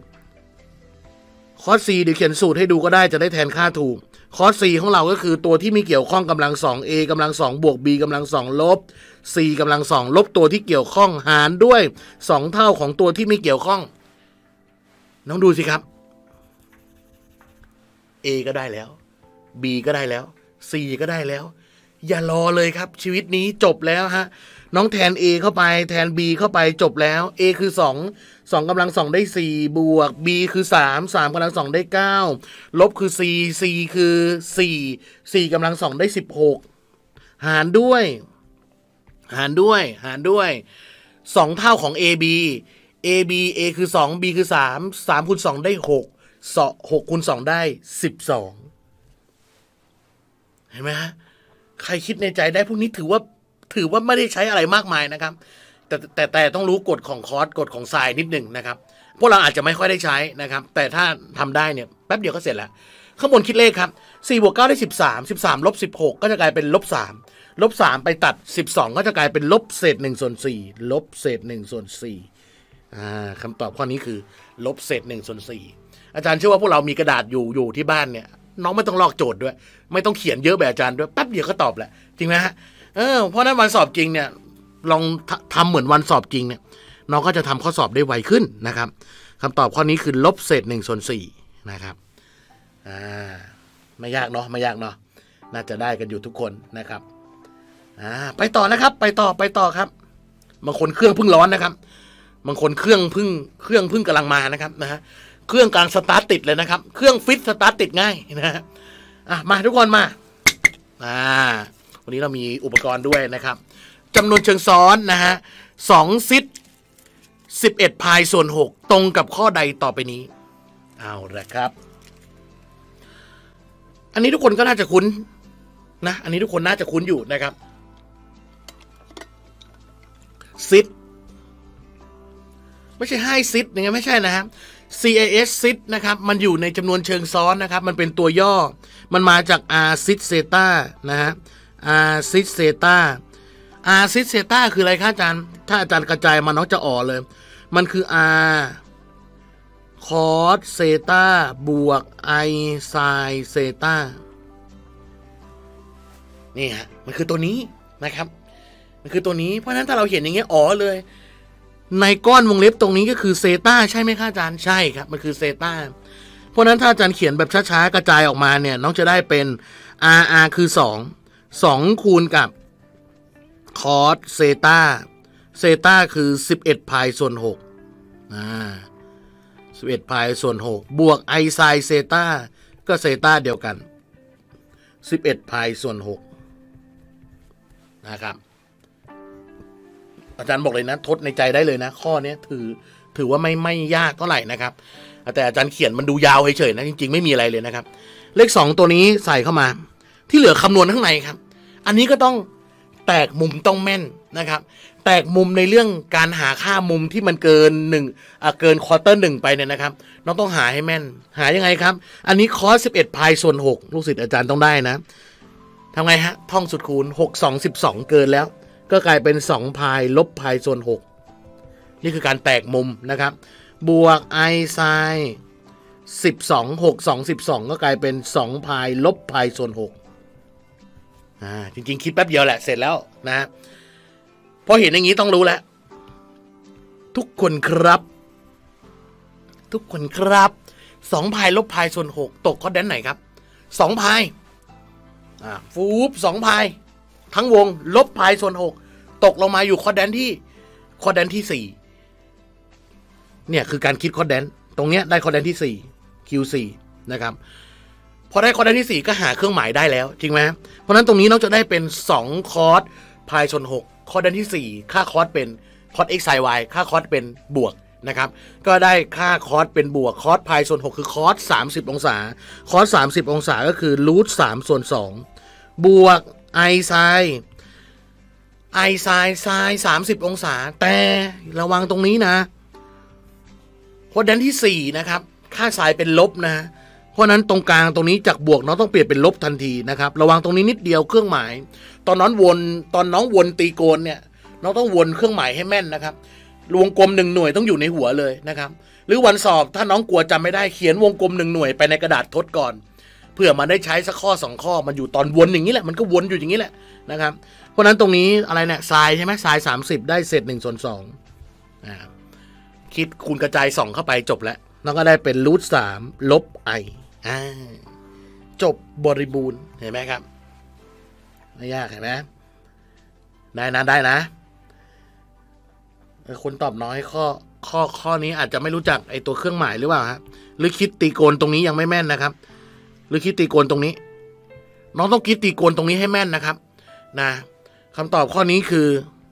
คอส C เดี๋ยวเขียนสูตรให้ดูก็ได้จะได้แทนค่าถูกคอส C ของเราก็คือตัวที่มีเกี่ยวข้องกำลังสอง A กำลังสองบวก B กำลังสองลบ C กำลังสองลบตัวที่เกี่ยวข้องหารด้วยสองเท่าของตัวที่ไม่เกี่ยวข้องน้องดูสิครับ A ก็ได้แล้ว B ก็ได้แล้ว C ก็ได้แล้วอย่ารอเลยครับชีวิตนี้จบแล้วฮะน้องแทน A เข้าไปแทน B เข้าไปจบแล้ว A คือสองสองกำลังสองได้สี่บวก B คือสามสามกำลังสองได้เก้าลบคือ C C คือสี่สี่กำลังสองได้สิบหกหารด้วยหารด้วยหารด้วยสองเท่าของ A B A B A คือสอง B คือสามสามคูณสองได้หกหกคูณสองได้สิบสองเห็นไหมฮะใครคิดในใจได้พวกนี้ถือว่าถือว่าไม่ได้ใช้อะไรมากมายนะครับแต่แต่แต่ต้องรู้กฎของคอร์สกฎของไซน์นิดหนึ่งนะครับพวกเราอาจจะไม่ค่อยได้ใช้นะครับแต่ถ้าทำได้เนี่ยแป๊บเดียวก็เสร็จแล้วข้างบนคิดเลขครับสี่บวกเก้าได้สิบสาม สิบสามลบสิบหกก็จะกลายเป็นลบสามลบสามไปตัดสิบสองก็จะกลายเป็นลบเศษหนึ่งส่วนสี่ลบเศษหนึ่งส่วนสี่อ่าคำตอบข้อนี้คือลบเศษหนึ่งส่วนสี่อาจารย์เชื่อว่าพวกเรามีกระดาษอยู่อยู่ที่บ้านเนี่ยน้องไม่ต้องลอกโจทย์ด้วยไม่ต้องเขียนเยอะแบบอาจารย์ด้วยแป๊บเดียวก็ตอบแหละจริงไหมฮะเออเพราะนั้นวันสอบจริงเนี่ยลองทำเหมือนวันสอบจริงเนี่ยน้องก็จะทำข้อสอบได้ไวขึ้นนะครับคำตอบข้อนี้คือลบเศษหนึ่งส่วนสี่นะครับอ่าไม่ยากเนาะไม่ยากเนาะน่าจะได้กันอยู่ทุกคนนะครับอ่าไปต่อนะครับไปต่อไปต่อครับบางคนเครื่องเพิ่งร้อนนะครับบางคนเครื่องเพิ่งเครื่องเพิ่งกำลังมานะครับนะฮะเครื่องกลางสตาร์ทติดเลยนะครับเครื่องฟิตสตาร์ทติดง่ายนะฮะอ่ะมาทุกคนมาอ่าวันนี้เรามีอุปกรณ์ด้วยนะครับจำนวนเชิงซ้อนนะฮะสองซิดสิบเอ็ดพายส่วนหกตรงกับข้อใดต่อไปนี้เอาละครับอันนี้ทุกคนก็น่าจะคุ้นนะอันนี้ทุกคนน่าจะคุ้นอยู่นะครับซิดไม่ใช่ให้ซิดอย่างเงี้ยไม่ใช่นะครับ ซี เอ เอส ซิดนะครับมันอยู่ในจำนวนเชิงซ้อนนะครับมันเป็นตัวย่อมันมาจาก r ซิดเซตานะฮะ r ซิดเซตา r ซิดเซตาคืออะไรครับอาจารย์ถ้าอาจารย์กระจายมาน้องจะอ๋อเลยมันคือ r คอสเซตาบวก i ไซน์เซตานี่ฮะมันคือตัวนี้นะครับมันคือตัวนี้เพราะฉะนั้นถ้าเราเห็นอย่างเงี้ยอ๋อเลยในก้อนวงเล็บตรงนี้ก็คือเซตาใช่ไหมครับอาจารย์ใช่ครับมันคือเซตาเพราะฉะนั้นถ้าอาจารย์เขียนแบบช้าๆกระจายออกมาเนี่ยน้องจะได้เป็น r r คือสองสองคูณกับคอสเซตาเซตาคือสิบเอ็ดพายส่วนหกอ่าสิบเอ็ดพายส่วนหกบวก i ไซน์เซตาก็เซตาเดียวกันสิบเอ็ดพายส่วนหกนะครับอาจารย์บอกเลยนะทดในใจได้เลยนะข้อนี้ถือถือว่าไม่ไม่ยากเท่าไหร่นะครับแต่อาจารย์เขียนมันดูยาวเฉยๆนะจริงๆไม่มีอะไรเลยนะครับเลขสองตัวนี้ใส่เข้ามาที่เหลือคำนวณข้างในครับอันนี้ก็ต้องแตกมุมต้องแม่นนะครับแตกมุมในเรื่องการหาค่ามุมที่มันเกินหนึ่งอ่ะเกินควอเตอร์หนึ่งไปเนี่ยนะครับน้องต้องหาให้แม่นหายังไงครับอันนี้คอสสิบเอ็ดพายส่วนหกลูกศิษย์อาจารย์ต้องได้นะทำไงฮะท่องสุดคูณหก สอง สิบสองเกินแล้วก็กลายเป็นสองพายลบพายส่วนหกนี่คือการแตกมุมนะครับบวก i ไซน์สิบสอง หก สอง สิบสองก็กลายเป็นสองพายลบพายส่วนหกอ่าจริงๆคิดแป๊บเดียวแหละเสร็จแล้วนะพอเห็นอย่างนี้ต้องรู้แล้วทุกคนครับทุกคนครับสองพายลบพายส่วนหกตกข้อแดนไหนครับสองพายอ่าฟูบสองพายทั้งวงลบพายส่วนหกตกลงมาอยู่ข้อแดนที่ข้อแดนที่สี่เนี่ยคือการคิดข้อแดนตรงเนี้ยได้ข้อแดนที่สี่ คิว สี่ นะครับพอได้ข้อแดนที่สี่ก็หาเครื่องหมายได้แล้วจริงไหมเพราะนั้นตรงนี้น้องจะได้เป็นสองคอสพายส่วนหกข้อแดนที่สี่ค่าคอสเป็นคอส x sin y ค่าคอสเป็นบวกนะครับก็ได้ค่าคอสเป็นบวกคอสพายส่วนหกคือคอสสามสิบองศาคอสสามสิบองศาก็คือรูทสามส่วนสองบวก i ไซน์ไอไซน์ไซน์สามสิบองศาแต่ระวังตรงนี้นะข้อแดนที่สี่นะครับค่าไซน์เป็นลบนะเพราะนั้นตรงกลางตรงนี้จากบวกน้องต้องเปลี่ยนเป็นลบทันทีนะครับระวังตรงนี้นิดเดียวเครื่องหมายตอนน้องวนตอนน้องวนตีโกนเนี่ยน้องต้องวนเครื่องหมายให้แม่นนะครับวงกลมหนึ่งหน่วยต้องอยู่ในหัวเลยนะครับหรือวันสอบถ้าน้องกลัวจำไม่ได้เขียนวงกลมหนึ่งหน่วยไปในกระดาษทดก่อนเพื่อมาได้ใช้สักข้อสองข้อมันอยู่ตอนวนอย่างนี้แหละมันก็วนอยู่อย่างนี้แหละนะครับเพราะนั้นตรงนี้อะไรเนี่ยไซน์ใช่ไหมไซน์สามสิบได้เศษหนึ่งส่วนสองอ่าคิดคูณกระจายสองเข้าไปจบแล้วน้องก็ได้เป็นรูทสามลบไออ่าจบบริบูรณ์เห็นไหมครับไม่ยากเห็นไหมได้นะได้นะคนตอบน้อยข้อข้อข้อนี้อาจจะไม่รู้จักไอตัวเครื่องหมายหรือเปล่าฮะหรือคิดตีโกนตรงนี้ยังไม่แม่นนะครับหรือคิดตีโกนตรงนี้น้องต้องคิดตีโกนตรงนี้ให้แม่นนะครับนะคำตอบข้อนี้คือ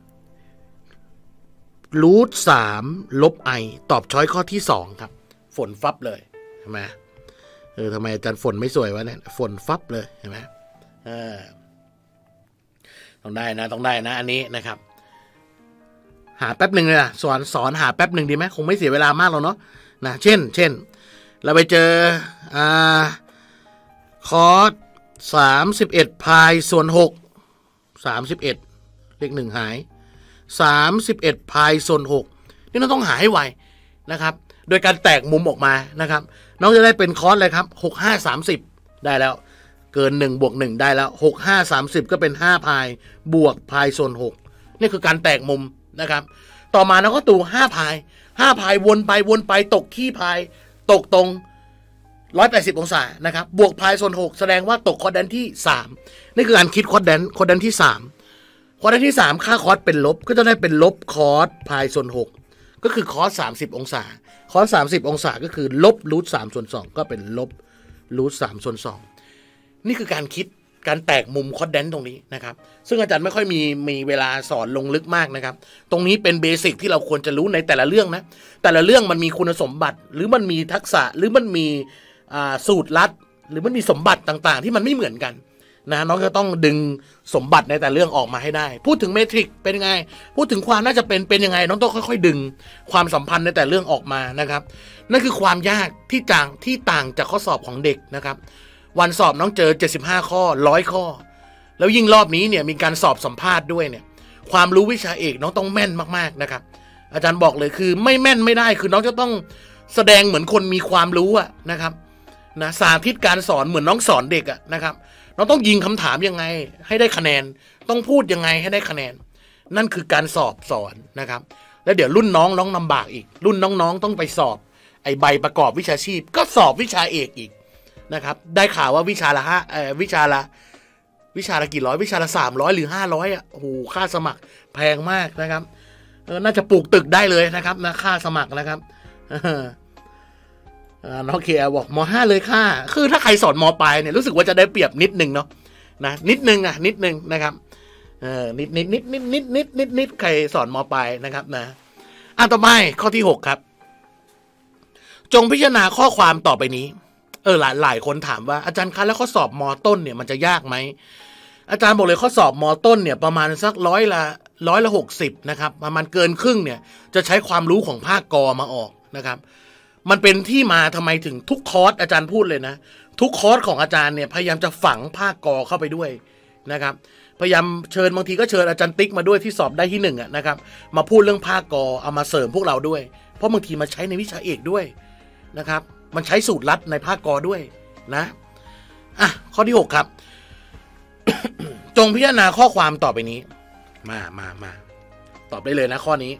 รูทสามลบไอตอบช้อยข้อที่สองครับฝนฟับเลยใช่ไหมเออทำไมอาจารย์ฝนไม่สวยวะเนี่ยฝนฟับเลยใช่ไหมเออต้องได้นะต้องได้นะอันนี้นะครับหาแป๊บหนึ่งเลยนะสอนสอนหาแป๊บหนึ่งดีไหมคงไม่เสียเวลามากหรอกเนาะนะเช่นเช่นเราไปเจออ่าคอสสามสิบเอ็ดพายส่วนหกสามสิบเอ็ดเลขหนึ่งหายสามสิบเอ็ดพายส่วนหกนี่เราต้องหาให้ไวนะครับโดยการแตกมุมออกมานะครับน้องจะได้เป็นคอสเลยครับหกห้าสามสิบได้แล้วเกินหนึ่งบวกหนึ่งได้แล้วหกห้าสามสิบก็เป็นห้าพายบวกพายส่วนหกนี่คือการแตกมุมนะครับต่อมาเราก็ตูห้าพายห้าพายวนไปวนไปตกขี้พายตกตรงหนึ่งร้อยแปดสิบองศานะครับบวกพายส่วนหกแสดงว่าตกควอดแดนที่สามนี่คือการคิดควอดแดนควอดแดนที่สามควอดแดนที่สามค่าคอสเป็นลบก็จะได้เป็นลบคอสพายส่วนหกก็คือคอสสามสิบองศาคอสสามสิบองศาก็คือลบรูทสามส่วนสองก็เป็นลบรูทสามส่วนสองนี่คือการคิดการแตกมุมคอสแดนตรงนี้นะครับซึ่งอาจารย์ไม่ค่อยมีมีเวลาสอนลงลึกมากนะครับตรงนี้เป็นเบสิกที่เราควรจะรู้ในแต่ละเรื่องนะแต่ละเรื่องมันมีคุณสมบัติหรือมันมีทักษะหรือมันมีสูตรลัดหรือมันมีสมบัติต่างๆที่มันไม่เหมือนกันนะน้องจะต้องดึงสมบัติในแต่เรื่องออกมาให้ได้พูดถึงเมทริกเป็นยังไงพูดถึงความน่าจะเป็นเป็นยังไงน้องต้องค่อยๆดึงความสัมพันธ์ในแต่เรื่องออกมานะครับนั่นคือความยากที่ต่างที่ต่างจากข้อสอบของเด็กนะครับวันสอบน้องเจอเจ็ดสิบห้าข้อหนึ่งร้อยข้อแล้วยิ่งรอบนี้เนี่ยมีการสอบสัมภาษณ์ด้วยเนี่ยความรู้วิชาเอกน้องต้องแม่นมากๆนะครับอาจารย์บอกเลยคือไม่แม่นไม่ได้คือน้องจะต้องแสดงเหมือนคนมีความรู้อะนะครับนะสาธิตการสอนเหมือนน้องสอนเด็กอะนะครับน้องต้องยิงคำถามยังไงให้ได้คะแนนต้องพูดยังไงให้ได้คะแนนนั่นคือการสอบสอนนะครับแล้วเดี๋ยวรุ่นน้องน้องลำบากอีกรุ่นน้องๆต้องไปสอบไอใบประกอบวิชาชีพก็สอบวิชาเอกอีกนะครับได้ข่าวว่าวิชาละห้าเอ่อวิชาละวิชาละกี่ร้อยวิชาละสามร้อยหรือห้าร้อยอ่ะโอ้โหค่าสมัครแพงมากนะครับเออน่าจะปลูกตึกได้เลยนะครับนะค่าสมัครนะครับน้องเคียบอกมห้าเลยค่ะคือถ้าใครสอนมปลายเนี่ยรู้สึกว่าจะได้เปรียบนิดนึงเนาะนะนิดนึงอ่ะนิดนึงนะครับเออนิดนิดนิดนิดนิดนิดนิดนิดใครสอนมปลายนะครับนะอ่ะต่อไปข้อที่หกครับจงพิจารณาข้อความต่อไปนี้เออหลายหลายคนถามว่าอาจารย์คะแล้วข้อสอบมต้นเนี่ยมันจะยากไหมอาจารย์บอกเลยข้อสอบมต้นเนี่ยประมาณสักร้อยละร้อยละหกสิบนะครับประมาณเกินครึ่งเนี่ยจะใช้ความรู้ของภาคกมาออกนะครับมันเป็นที่มาทำไมถึงทุกคอร์สอาจารย์พูดเลยนะทุกคอร์สของอาจารย์เนี่ยพยายามจะฝังภาคกเข้าไปด้วยนะครับพยายามเชิญบางทีก็เชิญอาจารย์ติ๊กมาด้วยที่สอบได้ที่หนึ่งอ่ะนะครับมาพูดเรื่องภาคกเอามาเสริมพวกเราด้วยเพราะบางทีมาใช้ในวิชาเอกด้วยนะครับมันใช้สูตรลัดในภาคกด้วยนะอ่ะข้อที่หกครับ จงพิจารณาข้อความต่อไปนี้มามามาตอบได้เลยนะข้อนี้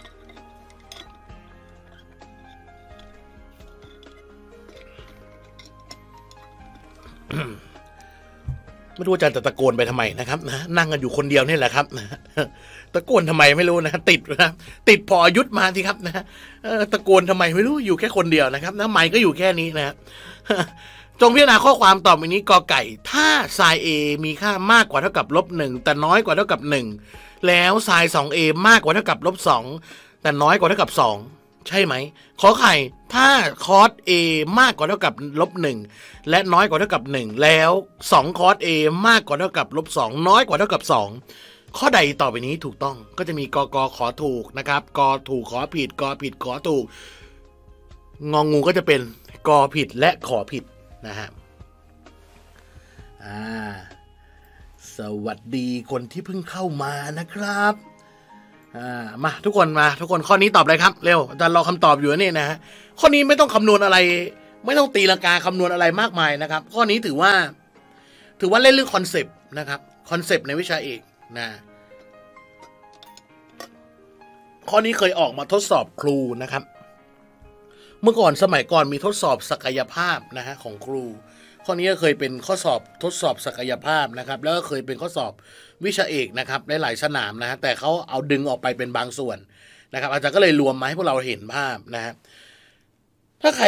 ไม่รู้อาจารย์จะตะโกนไปทำไมนะครับนะนั่งกันอยู่คนเดียวนี่แหละครับนะตะโกนทำไมไม่รู้นะติดนะติดพอยุทธมาสิครับนะตะโกนทำไมไม่รู้อยู่แค่คนเดียวนะครับนะไมค์ก็อยู่แค่นี้นะจงพิจารณาข้อความต่อไปนี้กอไก่ถ้าไซน์ A มีค่ามากกว่าเท่ากับลบหนึ่งแต่น้อยกว่าเท่ากับหนึ่งแล้วไซน์ สอง เอ มากกว่าเท่ากับลบสองแต่น้อยกว่าเท่ากับสองใช่ไหมขอไข่ถ้าคอส A มากกว่าเท่ากับลบหนึ่งและน้อยกว่าเท่ากับหนึ่งแล้วสองคอส A มากกว่าเท่ากับลบสองน้อยกว่าเท่ากับสองข้อใดต่อไปนี้ถูกต้องก็จะมีกกขอถูกนะครับกถูกขอผิดกผิดขอถูกงองูก็จะเป็นกผิดและขอผิดนะฮะอ่าสวัสดีคนที่เพิ่งเข้ามานะครับอ่ามาทุกคนมาทุกคนข้อนี้ตอบเลยครับเร็วอาจารย์รอคำตอบอยู่นี่นะฮะข้อนี้ไม่ต้องคำนวณอะไรไม่ต้องตีลังกาคำนวณอะไรมากมายนะครับข้อนี้ถือว่าถือว่าเล่นเรื่องคอนเซปต์นะครับคอนเซปต์ในวิชาเอกนะข้อนี้เคยออกมาทดสอบครูนะครับเมื่อก่อนสมัยก่อนมีทดสอบศักยภาพนะฮะของครูข้อนี้ก็เคยเป็นข้อสอบทดสอบศักยภาพนะครับแล้วก็เคยเป็นข้อสอบวิชาเอกนะครับหลายๆสนามนะฮะแต่เขาเอาดึงออกไปเป็นบางส่วนนะครับอาจารย์ก็เลยรวมมาให้พวกเราเห็นภาพนะฮะถ้าใคร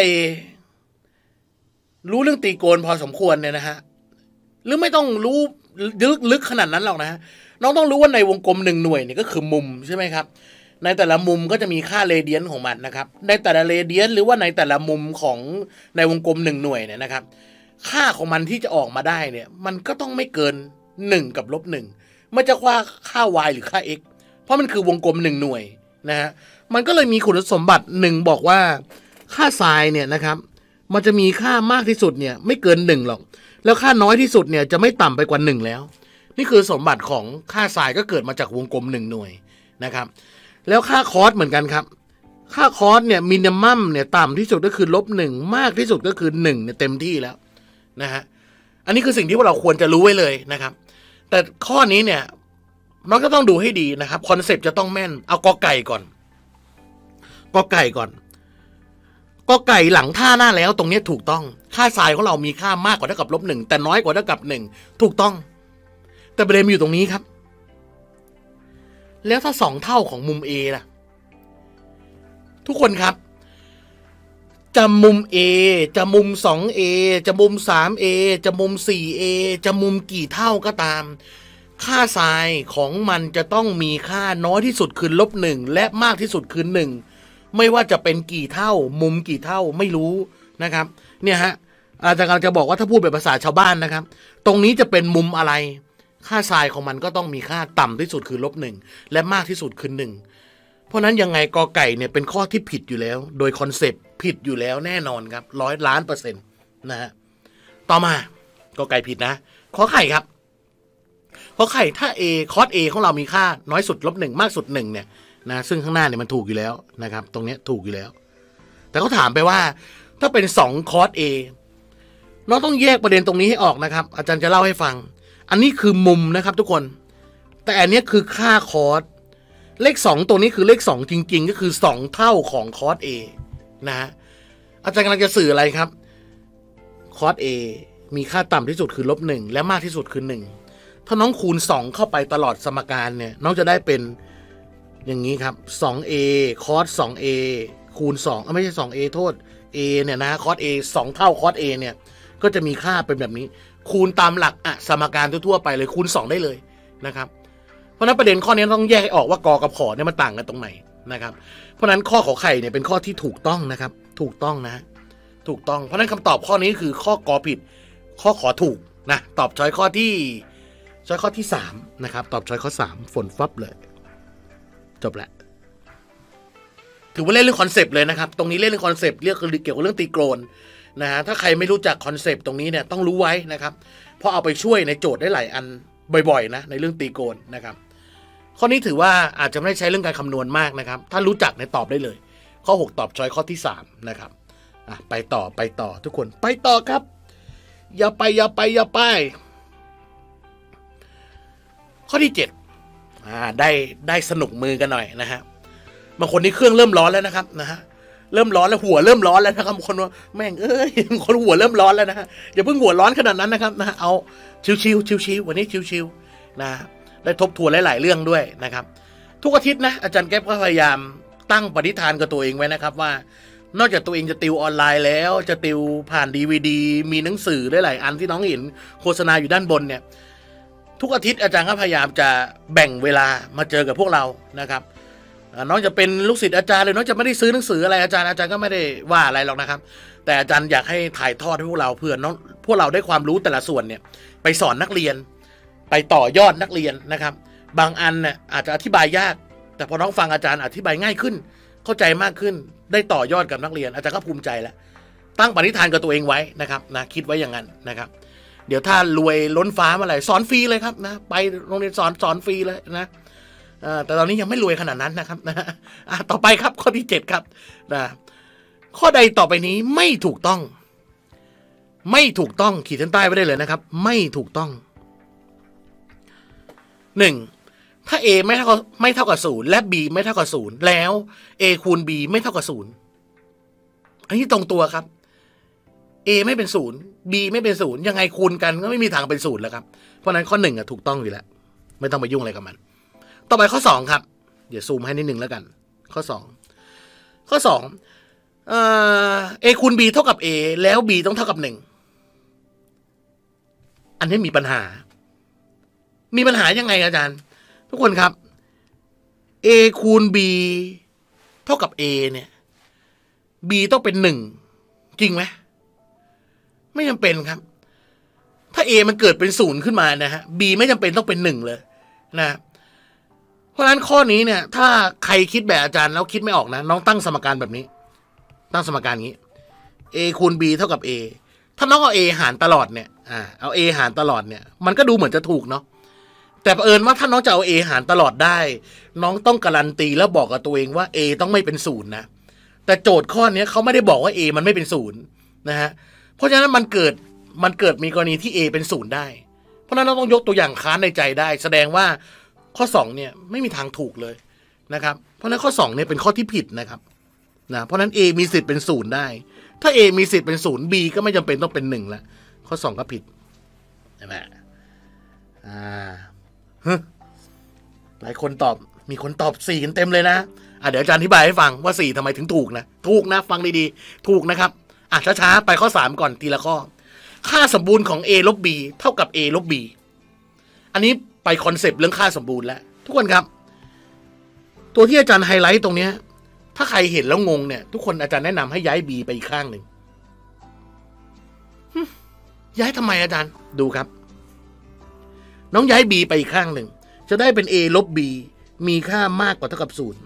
รู้เรื่องตีโกนพอสมควรเนี่ยนะฮะหรือไม่ต้องรู้ลึกลึกขนาดนั้นหรอกนะฮะน้องต้องรู้ว่าในวงกลมหนึ่งหน่วยเนี่ยก็คือมุมใช่ไหมครับในแต่ละมุมก็จะมีค่าเรเดียนของมันนะครับในแต่ละเรเดียนหรือว่าในแต่ละมุมของในวงกลมหนึ่งหน่วยเนี่ยนะครับค่าของมันที่จะออกมาได้เนี่ยมันก็ต้องไม่เกินหนึ่งกับลบหนึ่งไม่จะว่าค่า y หรือค่า x เพราะราะมันคือวงกลมหนึ่งหน่วยนะฮะมันก็เลยมีคุณสมบัติหนึ่งบอกว่าค่าไซน์เนี่ยนะครับมันจะมีค่ามากที่สุดเนี่ยไม่เกินหนึ่งหรอกแล้วค่าน้อยที่สุดเนี่ยจะไม่ต่ำไปกว่าหนึ่งแล้วนี่คือสมบัติของค่าไซน์ก็เกิดมาจากวงกลมหนึ่งหน่วยนะครับแล้วค่าคอสเหมือนกันครับค่าคอสเนี่ยมินิมัมเนี่ยต่ำที่สุดก็คือลบหนึ่งมากที่สุดก็คือหนึ่งเนี่ยเต็มที่แล้วนะฮะอันนี้คือสิ่งที่พวกเราควรจะรู้ไว้เลยนะครับแต่ข้อนี้เนี่ยมันก็ต้องดูให้ดีนะครับคอนเซปต์จะต้องแม่นเอากอไก่ก่อนกอไก่ก่อนกอไก่หลังท่าหน้าแล้วตรงนี้ถูกต้องค่าไซน์ของเรามีค่ามากกว่าเท่ากับลบหนึ่งแต่น้อยกว่าเท่ากับหนึ่งถูกต้องแต่ประเด็นอยู่ตรงนี้ครับแล้วถ้าสองเท่าของมุม A ล่ะทุกคนครับจะมุม A จะมุม สองเอ จะมุม สามเอ จะมุม สี่เอ จะมุมกี่เท่าก็ตามค่าไซน์ของมันจะต้องมีค่าน้อยที่สุดคือลบหนึ่งและมากที่สุดคือหนึ่งไม่ว่าจะเป็นกี่เท่ามุมกี่เท่าไม่รู้นะครับเนี่ยฮะอาจารย์กำลังจะบอกว่าถ้าพูดแบบภาษาชาวบ้านนะครับตรงนี้จะเป็นมุมอะไรค่าไซน์ของมันก็ต้องมีค่าต่ำที่สุดคือลบหนึ่งและมากที่สุดคือหนึ่งเพราะนั้นยังไงกอไก่เนี่ยเป็นข้อที่ผิดอยู่แล้วโดยคอนเซปต์ผิดอยู่แล้วแน่นอนครับร้อยล้านเปอร์เซ็นต์นะฮะต่อมากอไก่ผิดนะขอไข่ครับขอไข่ถ้า A คอส A ของเรามีค่าน้อยสุดลบหนึ่งมากสุดหนึ่งเนี่ยนะซึ่งข้างหน้าเนี่ยมันถูกอยู่แล้วนะครับตรงนี้ถูกอยู่แล้วแต่เขาถามไปว่าถ้าเป็นสองคอส A เราต้องแยกประเด็นตรงนี้ให้ออกนะครับอาจารย์จะเล่าให้ฟังอันนี้คือมุมนะครับทุกคนแต่อันนี้คือค่าคอสเลขสองตัวนี้คือเลขสองจริงๆก็คือสองเท่าของคอส A นะฮะอาจารย์กำลังจะสื่ออะไรครับคอส A มีค่าต่ำที่สุดคือลบหนึ่งและมากที่สุดคือหนึ่งถ้าน้องคูณสองเข้าไปตลอดสมการเนี่ยน้องจะได้เป็นอย่างนี้ครับ สองเอ คอส สองเอ คูณสองไม่ใช่ สองเอ โทษ A เนี่ยนะคอส A สองเท่าคอส A เนี่ยก็จะมีค่าเป็นแบบนี้คูณตามหลักอะสมการทั่วๆไปเลยคูณสองได้เลยนะครับเพราะนั้นประเด็นข้อนี้ต้องแยกให้ออกว่ากอกับขอเนี่ยมันต่างกันตรงไหนนะครับเพราะนั้นข้อขอไข่เนี่ยเป็นข้อที่ถูกต้องนะครับถูกต้องนะถูกต้องเพราะนั้นคำตอบข้อนี้คือข้อกอผิดข้อขอถูกนะตอบช้อยข้อที่ช้อยข้อที่สามนะครับตอบช้อยข้อสามฝนฟับเลยจบแล้วถือว่าเล่นเรื่องคอนเซปต์เลยนะครับตรงนี้เล่นเรื่องคอนเซปต์เรื่องเกี่ยวกับเรื่องตีโกนนะฮะถ้าใครไม่รู้จักคอนเซปต์ตรงนี้เนี่ยต้องรู้ไว้นะครับเพราะเอาไปช่วยในโจทย์ได้หลายอันบ่อยๆนะในเรื่องตีโกนนะครับข้อนี้ถือว่าอาจจะไม่ได้ใช้เรื่องการคำนวณมากนะครับถ้ารู้จักเนี่ยตอบได้เลยข้อหกตอบช้อยข้อที่สามนะครับอ่ะไปต่อไปต่อทุกคนไปต่อครับอย่าไปอย่าไปอย่าไปข้อที่เจ็ดอ่าได้ได้สนุกมือกันหน่อยนะฮะบางคนนี่เครื่องเริ่มร้อนแล้วนะครับนะฮะเริ่มร้อนแล้วหัวเริ่มร้อนแล้วนะครับบางคนว่าแม่งเอ้ยบางคนหัวเริ่มร้อนแล้วนะฮะอย่าเพิ่งหัวร้อนขนาดนั้นนะครับนะเอาชิวๆชิวๆวันนี้ชิวๆนะได้ทบทวนหลายๆเรื่องด้วยนะครับทุกอาทิตย์นะอาจารย์แก๊ปก็พยายามตั้งปณิธานกับตัวเองไว้นะครับว่านอกจากตัวเองจะติวออนไลน์แล้วจะติวผ่าน ดี วี ดี มีหนังสือได้หลายอันที่น้องเห็นโฆษณาอยู่ด้านบนเนี่ยทุกอาทิตย์อาจารย์ก็พยายามจะแบ่งเวลามาเจอกับพวกเรานะครับน้องจะเป็นลูกศิษย์อาจารย์เลยน้องจะไม่ได้ซื้อหนังสืออะไรอาจารย์อาจารย์ก็ไม่ได้ว่าอะไรหรอกนะครับแต่อาจารย์อยากให้ถ่ายทอดให้พวกเราเพื่อน้องพวกเราได้ความรู้แต่ละส่วนเนี่ยไปสอนนักเรียนไปต่อยอดนักเรียนนะครับบางอันเนี่ยอาจจะอธิบายยากแต่พอน้องฟังอาจารย์อธิบายง่ายขึ้นเข้าใจมากขึ้นได้ต่อยอดกับนักเรียนอาจารย์ก็ภูมิใจแล้วตั้งปณิธานกับตัวเองไว้นะครับนะคิดไว้อย่างนั้นนะครับเดี๋ยวถ้ารวยล้นฟ้าเมื่อไหร่สอนฟรีเลยครับนะไปโรงเรียนสอนสอนฟรีเลยนะแต่ตอนนี้ยังไม่รวยขนาดนั้นนะครับนะต่อไปครับข้อที่เจ็ดครับนะข้อใดต่อไปนี้ไม่ถูกต้องไม่ถูกต้องขีดเส้นใต้ไว้ได้เลยนะครับไม่ถูกต้องหนึ่งถ้า A ไม่เท่าไม่เท่ากับศูนย์และ B ไม่เท่ากับศูนย์แล้ว A คูณ B ไม่เท่ากับศูนย์อันนี้ตรงตัวครับ A ไม่เป็นศูนย์ B ไม่เป็นศูนย์ยังไงคูณกันก็ไม่มีทางเป็นศูนย์แล้วครับเพราะนั้นข้อหนึ่งอ่ะถูกต้องอยู่แล้วไม่ต้องไปยุ่งอะไรกับมันต่อไปข้อสองครับเดี๋ยวซูมให้นิดหนึ่งแล้วกันข้อสองข้อสองเอ่อ A คูณ B เท่ากับ A แล้ว B ต้องเท่ากับหนึ่งอันนี้มีปัญหามีปัญหายังไงอาจารย์ทุกคนครับ A คูณ B เท่ากับ A เนี่ย B ต้องเป็นหนึ่งจริงไหมไม่จำเป็นครับถ้า A มันเกิดเป็นศูนย์ขึ้นมานะฮะ B ไม่จำเป็นต้องเป็นหนึ่งเลยนะเพราะฉะนั้นข้อนี้เนี่ยถ้าใครคิดแบบอาจารย์แล้วคิดไม่ออกนะน้องตั้งสมการแบบนี้ตั้งสมการนี้ a คูณ b เท่ากับ a ถ้าน้องเอา a หารตลอดเนี่ยอ่าเอา a หารตลอดเนี่ยมันก็ดูเหมือนจะถูกเนาะแต่เผอิญว่าถ้าน้องจะเอา a หารตลอดได้น้องต้องการันตีแล้วบอกกับตัวเองว่า a ต้องไม่เป็นศูนย์นะแต่โจทย์ข้อนี้เขาไม่ได้บอกว่า a มันไม่เป็นศูนย์นะฮะเพราะฉะนั้นมันเกิดมันเกิดมีกรณีที่ a เป็นศูนย์ได้เพราะฉะนั้นเราต้องยกตัวอย่างค้านในใจได้แสดงว่าข้อสองเนี่ยไม่มีทางถูกเลยนะครับเพราะฉะนั้นข้อสองเนี่ยเป็นข้อที่ผิดนะครับนะเพราะฉะนั้น a มีสิทธิ์เป็นศูนย์ได้ถ้า a มีสิทธิ์เป็นศูนย์ b ก็ไม่จำเป็นต้องเป็นหนึ่งละข้อสองก็ผิดใช่ไหมอ่าหลายคนตอบมีคนตอบสี่กันเต็มเลยนะอ่ะเดี๋ยวอาจารย์อธิบายให้ฟังว่าสี่ทำไมถึงถูกนะถูกนะฟังดีๆถูกนะครับอ่ะช้าๆไปข้อสามก่อนทีละข้อค่าสมบูรณ์ของ a ลบ b เท่ากับ a ลบ b อันนี้ไปคอนเซปต์เรื่องค่าสมบูรณ์แล้วทุกคนครับตัวที่อาจารย์ไฮไลท์ตรงนี้ถ้าใครเห็นแล้วงงเนี่ยทุกคนอาจารย์แนะนำให้ย้าย b ไปอีกข้างหนึ่งย้ายทำไมอาจารย์ดูครับน้องย้าย b ไปอีกข้างหนึ่งจะได้เป็น a ลบ b มีค่ามากกว่าเท่ากับศูนย์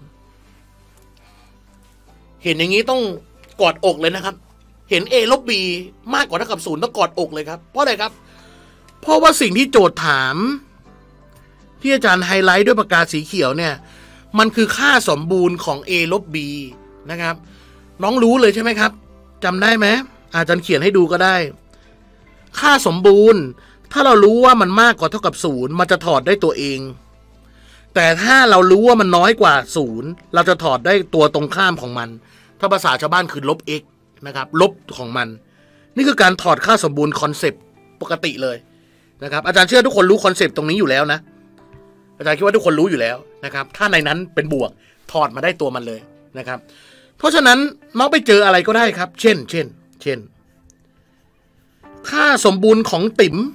เห็นอย่างนี้ต้องกอดอกเลยนะครับเห็น a ลบ b มากกว่าเท่ากับศูนย์ต้องกอดอกเลยครับเพราะอะไรครับเพราะว่าสิ่งที่โจทย์ถามที่อาจารย์ไฮไลท์ด้วยปากกาสีเขียวเนี่ยมันคือค่าสมบูรณ์ของ a ลบ b นะครับน้องรู้เลยใช่ไหมครับจำได้ไหมอาจารย์เขียนให้ดูก็ได้ค่าสมบูรณ์ถ้าเรารู้ว่ามันมากกว่าเท่ากับศูนย์มันจะถอดได้ตัวเองแต่ถ้าเรารู้ว่ามันน้อยกว่าศูนย์เราจะถอดได้ตัวตรงข้ามของมันถ้าภาษาชาวบ้านคือลบ x นะครับลบของมันนี่คือการถอดค่าสมบูรณ์คอนเซปต์ปกติเลยนะครับอาจารย์เชื่อทุกคนรู้คอนเซปต์ตรงนี้อยู่แล้วนะอาจารย์คิดว่าทุกคนรู้อยู่แล้วนะครับถ้าในนั้นเป็นบวกถอดมาได้ตัวมันเลยนะครับเพราะฉะนั้นน้องไปเจออะไรก็ได้ครับเช่นเช่นเช่นค่าสมบูรณ์ของติ๋ม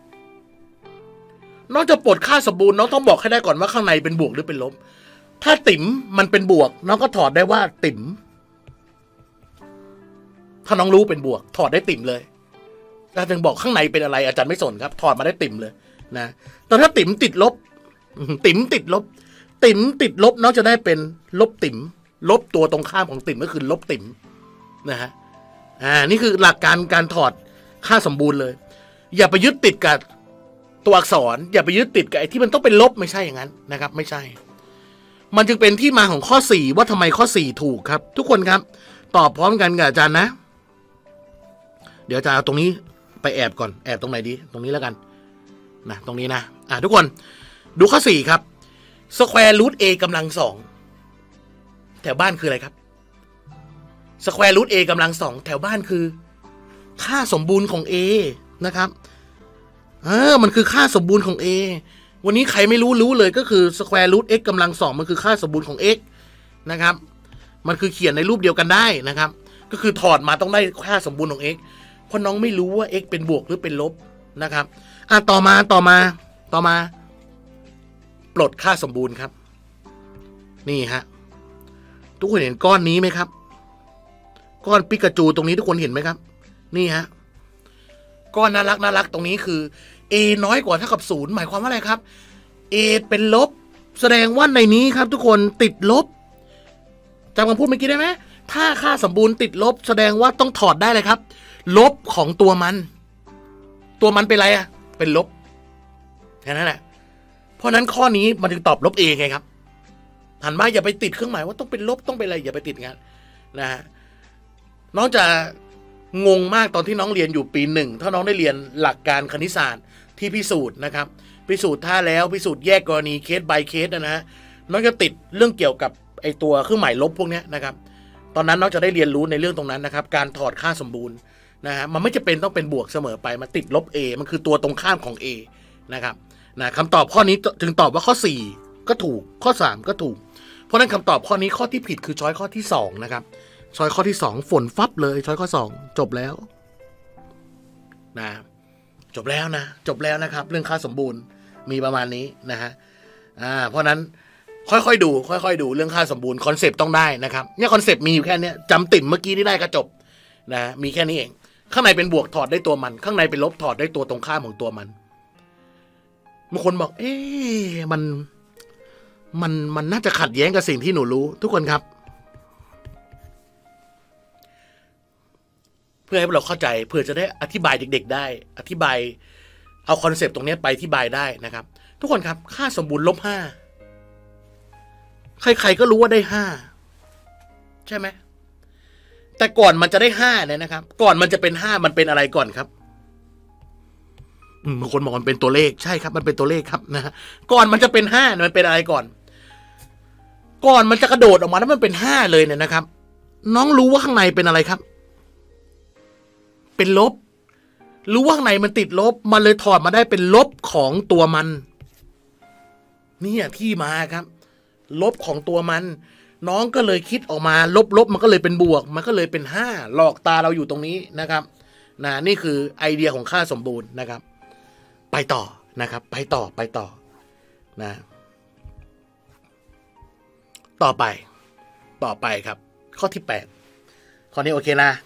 น้องจะปลดค่าสมบูรณ์น้องต้องบอกให้ได้ก่อนว่าข้างในเป็นบวกหรือเป็นลบถ้าติ๋มมันเป็นบวกน้องก็ถอดได้ว่าติ๋มถ้าน้องรู้เป็นบวกถอดได้ติ๋มเลยอาจารย์บอกข้างในเป็นอะไรอาจารย์ไม่สนครับถอดมาได้ติ๋มเลยนะแต่ถ้าติ๋มติดลบติ๋มติดลบติ๋มติดลบน้องจะได้เป็นลบติ๋มลบตัวตรงข้ามของติ๋มก็คือลบติ๋มนะฮะอ่านี่คือหลักการการถอดค่าสมบูรณ์เลยอย่าไปยึดติดกับตัวอักษรอย่าไปยึดติดกับไอ้ที่มันต้องเป็นลบไม่ใช่อย่างนั้นนะครับไม่ใช่มันจึงเป็นที่มาของข้อสี่ว่าทำไมข้อสี่ถูกครับทุกคนครับตอบพร้อมกันกับอาจารย์นะเดี๋ยวจะเอาตรงนี้ไปแอบก่อนแอบตรงไหนดีตรงนี้แล้วกันนะตรงนี้นะอ่ะทุกคนดูข้อสี่ครับสแควร์รูท a กำลังสองแถวบ้านคืออะไรครับสแควร์รูท a กำลังสองแถวบ้านคือค่าสมบูรณ์ของ a นะครับเออมันคือค่าสมบูรณ์ของ a วันนี้ใครไม่รู้รู้เลยก็คือสแควร์รูท x กำลังสองมันคือค่าสมบูรณ์ของ x นะครับมันคือเขียนในรูปเดียวกันได้นะครับก็คือถอดมาต้องได้ค่าสมบูรณ์ของ x เพราะน้องไม่รู้ว่า x เป็นบวกหรือเป็นลบนะครับอ่ะต่อมาต่อมาต่อมาปลดค่าสมบูรณ์ครับนี่ฮะทุกคนเห็นก้อนนี้ไหมครับก้อนปิกาจูตรงนี้ทุกคนเห็นไหมครับนี่ฮะก้อนน่ารักน่ารักตรงนี้คือ a น้อยกว่าเท่ากับศูนย์หมายความว่าอะไรครับ a เป็นลบแสดงว่าในนี้ครับทุกคนติดลบจำคำพูดเมื่อกี้ได้ไหมถ้าค่าสมบูรณ์ติดลบแสดงว่าต้องถอดได้เลยครับลบของตัวมันตัวมันเป็นอะไรอ่ะเป็นลบแค่นั้นแหละเพราะนั้นข้อนี้มันถึงตอบลบ a ไงครับหันมาอย่าไปติดเครื่องหมายว่าต้องเป็นลบต้องเป็นอะไรอย่าไปติดงานนะฮะน้องจะงงมากตอนที่น้องเรียนอยู่ปีหนึ่งถ้าน้องได้เรียนหลักการคณิตศาสตร์ที่พิสูจน์นะครับพิสูจน์ท่าแล้วพิสูจน์แยกกรณีเคส by เคสนะฮะน้องจะติดเรื่องเกี่ยวกับไอตัวเครื่องหมายลบพวกนี้นะครับตอนนั้นน้องจะได้เรียนรู้ในเรื่องตรงนั้นนะครับการถอดค่าสมบูรณ์นะฮะมันไม่จะเป็นต้องเป็นบวกเสมอไปมาติดลบ a มันคือตัวตรงข้ามของ a นะครับนะคำตอบข้อนี้ถึงตอบว่าข้อสี่ก็ถูกข้อสามก็ถูกเพราะนั้นคำตอบข้อนี้ข้อที่ผิดคือช้อยข้อที่สองนะครับช้อยข้อที่สองฝนฟับเลยช้อยข้อสองจบแล้วนะจบแล้วนะจบแล้วนะครับเรื่องค่าสมบูรณ์มีประมาณนี้นะฮะอ่าเพราะนั้นค่อยๆดูค่อยๆดูเรื่องค่าสมบูรณ์คอนเซปต์ต้องได้นะครับเนี่ยคอนเซปต์มีอยู่แค่นี้จำติ่มเมื่อกี้นี่ได้ก็จบนะมีแค่นี้เองข้างในเป็นบวกถอดได้ตัวมันข้างในเป็นลบถอดได้ตัวตรงข้ามของตัวมันบางคนบอกเอ๊ะมันมันมันน่าจะขัดแย้งกับสิ่งที่หนูรู้ทุกคนครับเพื่อให้เราเข้าใจเพื่อจะได้อธิบายเด็กๆได้อธิบายเอาคอนเซปต์ตรงนี้ไปอธิบายได้นะครับทุกคนครับค่าสมบูรณ์ลบห้าใครๆก็รู้ว่าได้ห้าใช่ไหมแต่ก่อนมันจะได้ห้าเนี่ยนะครับก่อนมันจะเป็นห้ามันเป็นอะไรก่อนครับบางคนบอกมันเป็นตัวเลขใช่ครับมันเป็นตัวเลขครับนะฮะก่อนมันจะเป็นห้ามันเป็นอะไรก่อนก่อนมันจะกระโดดออกมาแล้วมันเป็นห้าเลยเนี่ยนะครับ น้องรู้ว่าข้างในเป็นอะไรครับเป็นลบรู้ว่าข้างในมันติดลบมันเลยถอดมาได้เป็นลบของตัวมันนี่ที่มาครับลบของตัวมันน้องก็เลยคิดออกมาลบลบมันก็เลยเป็นบวกมันก็เลยเป็นห้าหลอกตาเราอยู่ตรงนี้นะครับนะนี่คือไอเดียของค่าสมบูรณ์นะครับไปต่อนะครับไปต่อไปต่อนะต่อไปต่อไปครับข้อที่แปดข้อนี้โอเคนะ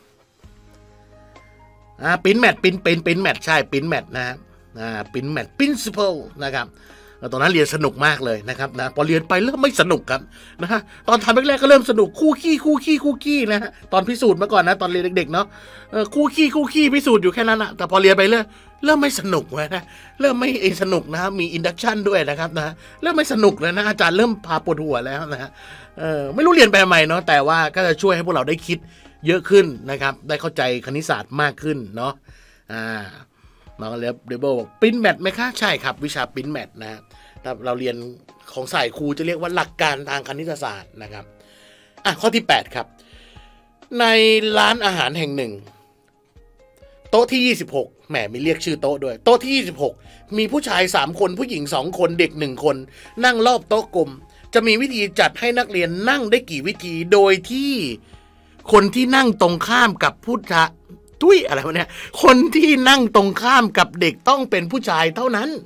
อ่าปิ้นแมทปิ้นปิ้นปิ้นแมทใช่ปิ้นแมทนะอ่าปิ้นแมท principle นะครับตอนนั้นเรียนสนุกมากเลยนะครับนะพอเรียนไปเริ่มไม่สนุกครับนะฮะตอนทำแรกๆก็เริ่มสนุกคู่ขี้คู่ขี้คู่ขี้นะฮะตอนพิสูจน์มาก่อนนะตอนเรียนเด็กๆเนาะเออคู่ขี้คู่ขี้พิสูจน์อยู่แค่นั้นแหละแต่พอเรียนไปเรื่อยเริ่มไม่สนุกเลยนะเริ่มไม่สนุกนะมีอินดักชันด้วยนะครับนะเริ่มไม่สนุกเลยนะอาจารย์เริ่มพาปวดหัวแล้วนะฮะเออไม่รู้เรียนไปทำไมเนาะแต่ว่าก็จะช่วยให้พวกเราได้คิดเยอะขึ้นนะครับได้เข้าใจคณิตศาสตร์มากขึ้นเนาะอ่าน้องเล็บเดบเบิลบอกปิ้นแมทไหมคะใช่ครับวิชาปิ้นแมทนะเราเรียนของสายครูจะเรียกว่าหลักการทางคณิตศาสตร์นะครับอ่ะข้อที่แปดครับในร้านอาหารแห่งหนึ่งโต๊ะที่ยี่สิบหกแหมมีเรียกชื่อโต๊ะด้วยโต๊ะที่ยี่สิบหกมีผู้ชายสามคนผู้หญิงสองคนเด็กหนึ่งคนนั่งรอบโต๊ะกลมจะมีวิธีจัดให้นักเรียนนั่งได้กี่วิธีโดยที่คนที่นั่งตรงข้ามกับผู้ชายตุ้ยอะไรวะเนี่ยคนที่นั่งตรงข้ามกับเด็กต้องเป็นผู้ชายเท่านั้น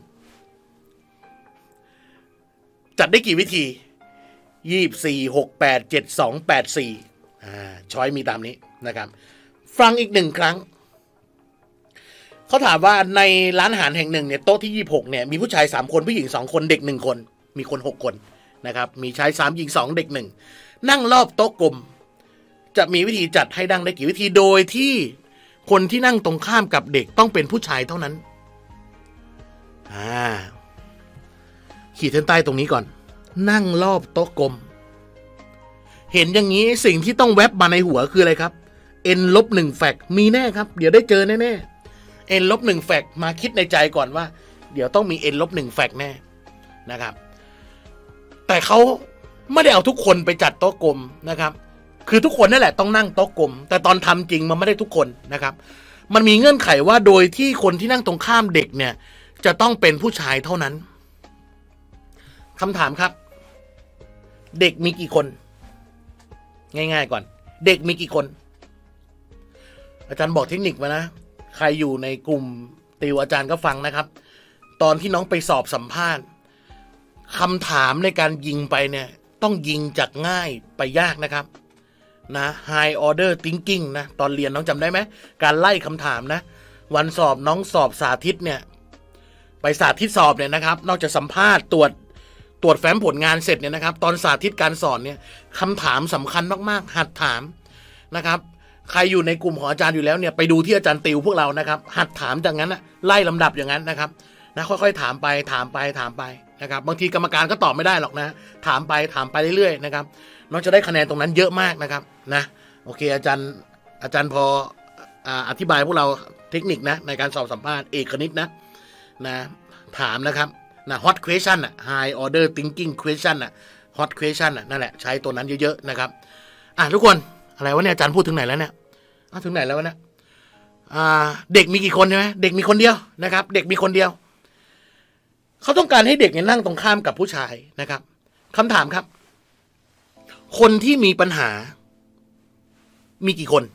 จัดได้กี่วิธียี่สิบสี่ หก แปด เจ็ด สอง แปด สี่อ่าช้อยมีตามนี้นะครับฟังอีกหนึ่งครั้งเขาถามว่าในร้านอาหารแห่งหนึ่งเนี่ยโต๊ะที่ยี่สิบหกเนี่ยมีผู้ชายสามคนผู้หญิงสองคนเด็กหนึ่งคนมีคนหกคนนะครับมีชายสามหญิงสองเด็กหนึ่งนั่งรอบโต๊ะกลมจะมีวิธีจัดให้นั่งได้กี่วิธีโดยที่คนที่นั่งตรงข้ามกับเด็กต้องเป็นผู้ชายเท่านั้นอ่าขีดเส้นใต้ตรงนี้ก่อนนั่งรอบโต๊ะกลมเห็นอย่างนี้สิ่งที่ต้องแวบมาในหัวคืออะไรครับ n ลบหนึ่งแฟกมีแน่ครับเดี๋ยวได้เจอแน่ๆ n ลบหนึ่งแฟกมาคิดในใจก่อนว่าเดี๋ยวต้องมี n ลบหนึ่งแฟกแน่นะครับแต่เขาไม่ได้เอาทุกคนไปจัดโต๊ะกลมนะครับคือทุกคนนั่นแหละต้องนั่งโต๊ะกลมแต่ตอนทำจริงมันไม่ได้ทุกคนนะครับมันมีเงื่อนไขว่าโดยที่คนที่นั่งตรงข้ามเด็กเนี่ยจะต้องเป็นผู้ชายเท่านั้นคำถามครับเด็กมีกี่คนง่ายๆก่อนเด็กมีกี่คนอาจารย์บอกเทคนิคมานะใครอยู่ในกลุ่มติวอาจารย์ก็ฟังนะครับตอนที่น้องไปสอบสัมภาษณ์คำถามในการยิงไปเนี่ยต้องยิงจากง่ายไปยากนะครับนะ high order thinking นะตอนเรียนน้องจำได้ไหมการไล่คำถามนะวันสอบน้องสอบสาธิตเนี่ยไปสาธิตสอบเนี่ยนะครับนอกจากสัมภาษณ์ตรวจตรวจแฟ้มผลงานเสร็จเนี่ยนะครับตอนสาธิตการสอนเนี่ยคำถามสำคัญมากๆหัดถามนะครับใครอยู่ในกลุ่มของอาจารย์อยู่แล้วเนี่ยไปดูที่อาจารย์ติวพวกเรานะครับหัดถามจากนั้นนะไล่ลำดับอย่างนั้นนะครับนะค่อยๆถามไปถามไปถามไปนะครับบางทีกรรมการก็ตอบไม่ได้หรอกนะถามไปถามไปเรื่อยๆนะครับน้องจะได้คะแนนตรงนั้นเยอะมากนะครับนะโอเคอาจารย์อาจารย์พออธิบายพวกเราเทคนิคนะในการสอบสัมภาษณ์เอกคณิตนะนะถามนะครับนะ hot question อ่ะ high order thinking question อ่ะ hot question อ่ะนั่นแหละใช้ตัวนั้นเยอะๆนะครับอ่ะทุกคนอะไรวะเนี่ยอาจารย์พูดถึงไหนแล้วเนี่ยอ่ะถึงไหนแล้ววะเนี่ยอ่าเด็กมีกี่คนใช่ไหมเด็กมีคนเดียวนะครับเด็กมีคนเดียวเขาต้องการให้เด็กเนี่ยนั่งตรงข้ามกับผู้ชายนะครับคำถามครับคนที่มีปัญหามีกี่คน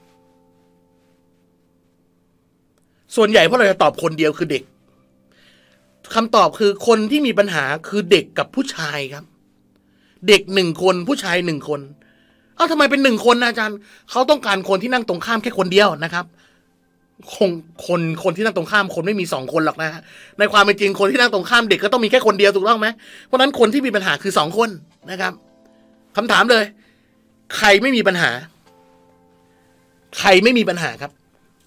ส่วนใหญ่พวกเราจะตอบคนเดียวคือเด็กคำตอบคือคนที่มีปัญหาคือเด็กกับผู้ชายครับเด็กหนึ่งคนผู้ชายหนึ่งคนเอ้าทำไมเป็นหนึ่งคนนะอาจารย์เขาต้องการคนที่นั่งตรงข้ามแค่คนเดียวนะครับคงคนคนที่นั่งตรงข้ามคนไม่มีสองคนหรอกนะฮะในความเป็นจริงคนที่นั่งตรงข้ามเด็กก็ต้องมีแค่คนเดียวถูกต้องไหมเพราะฉะนั้นคนที่มีปัญหาคือสองคนนะครับคำถามเลยใครไม่มีปัญหาใครไม่มีปัญหาครับ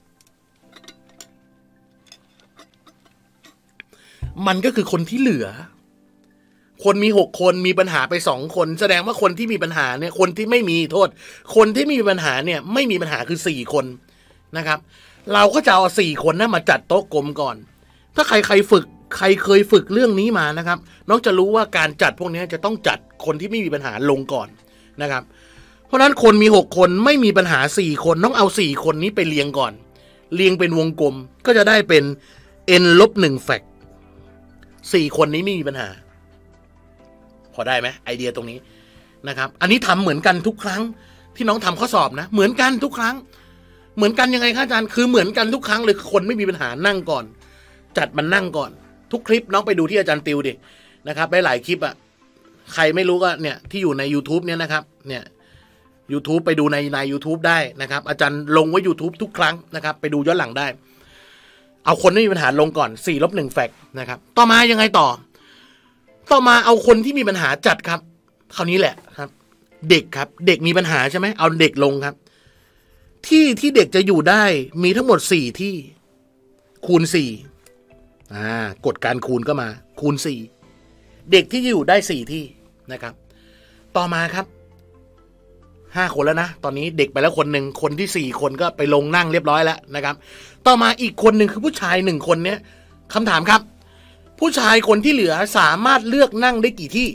มันก็คือคนที่เหลือคนมีหกคนมีปัญหาไปสองคนแสดงว่าคนที่มีปัญหาเนี่ยคนที่ไม่มีโทษคนที่มีปัญหาเนี่ยไม่มีปัญหาคือสี่คนนะครับเราก็จะเอาสี่คนนั้นมาจัดโต๊ะกลมก่อนถ้าใครใครฝึกใครเคยฝึกเรื่องนี้มานะครับน้องจะรู้ว่าการจัดพวกนี้จะต้องจัดคนที่ไม่มีปัญหาลงก่อนนะครับเพราะฉะนั้นคนมีหกคนไม่มีปัญหาสี่คนต้องเอาสี่คนนี้ไปเรียงก่อนเรียงเป็นวงกลมก็จะได้เป็น n ลบหนึ่งแฟกสี่คนนี้ไม่มีปัญหาพอได้ไหมไอเดียตรงนี้นะครับอันนี้ทำเหมือนกันทุกครั้งที่น้องทำข้อสอบนะเหมือนกันทุกครั้งเหมือนกันยังไงครับอาจารย์คือเหมือนกันทุกครั้งเลยคนไม่มีปัญหานั่งก่อนจัดมันนั่งก่อนทุกคลิปน้องไปดูที่อาจารย์ติวดินะครับได้หลายคลิปอะใครไม่รู้ก็เนี่ยที่อยู่ใน YouTube เนี่ยนะครับเนี่ย YouTube ไปดูในใน YouTube ได้นะครับอาจารย์ลงไว้ YouTube ทุกครั้งนะครับไปดูย้อนหลังได้เอาคนไม่มีปัญหาลงก่อนสี่ลบหนึ่งแฟกนะครับต่อมายังไงต่อต่อมาเอาคนที่มีปัญหาจัดครับคราวนี้แหละครับเด็กครับเด็กมีปัญหาใช่ไหมเอาเด็กลงครับที่ที่เด็กจะอยู่ได้มีทั้งหมดสี่ที่คูณสี่อ่ากฎการคูณก็มาคูณสี่เด็กที่อยู่ได้สี่ที่นะครับต่อมาครับห้าคนแล้วนะตอนนี้เด็กไปแล้วคนหนึ่งคนที่สี่คนก็ไปลงนั่งเรียบร้อยแล้วนะครับต่อมาอีกคนหนึ่งคือผู้ชายหนึ่งคนเนี้ยคำถามครับผู้ชายคนที่เหลือสามารถเลือกนั่งได้กี่ที่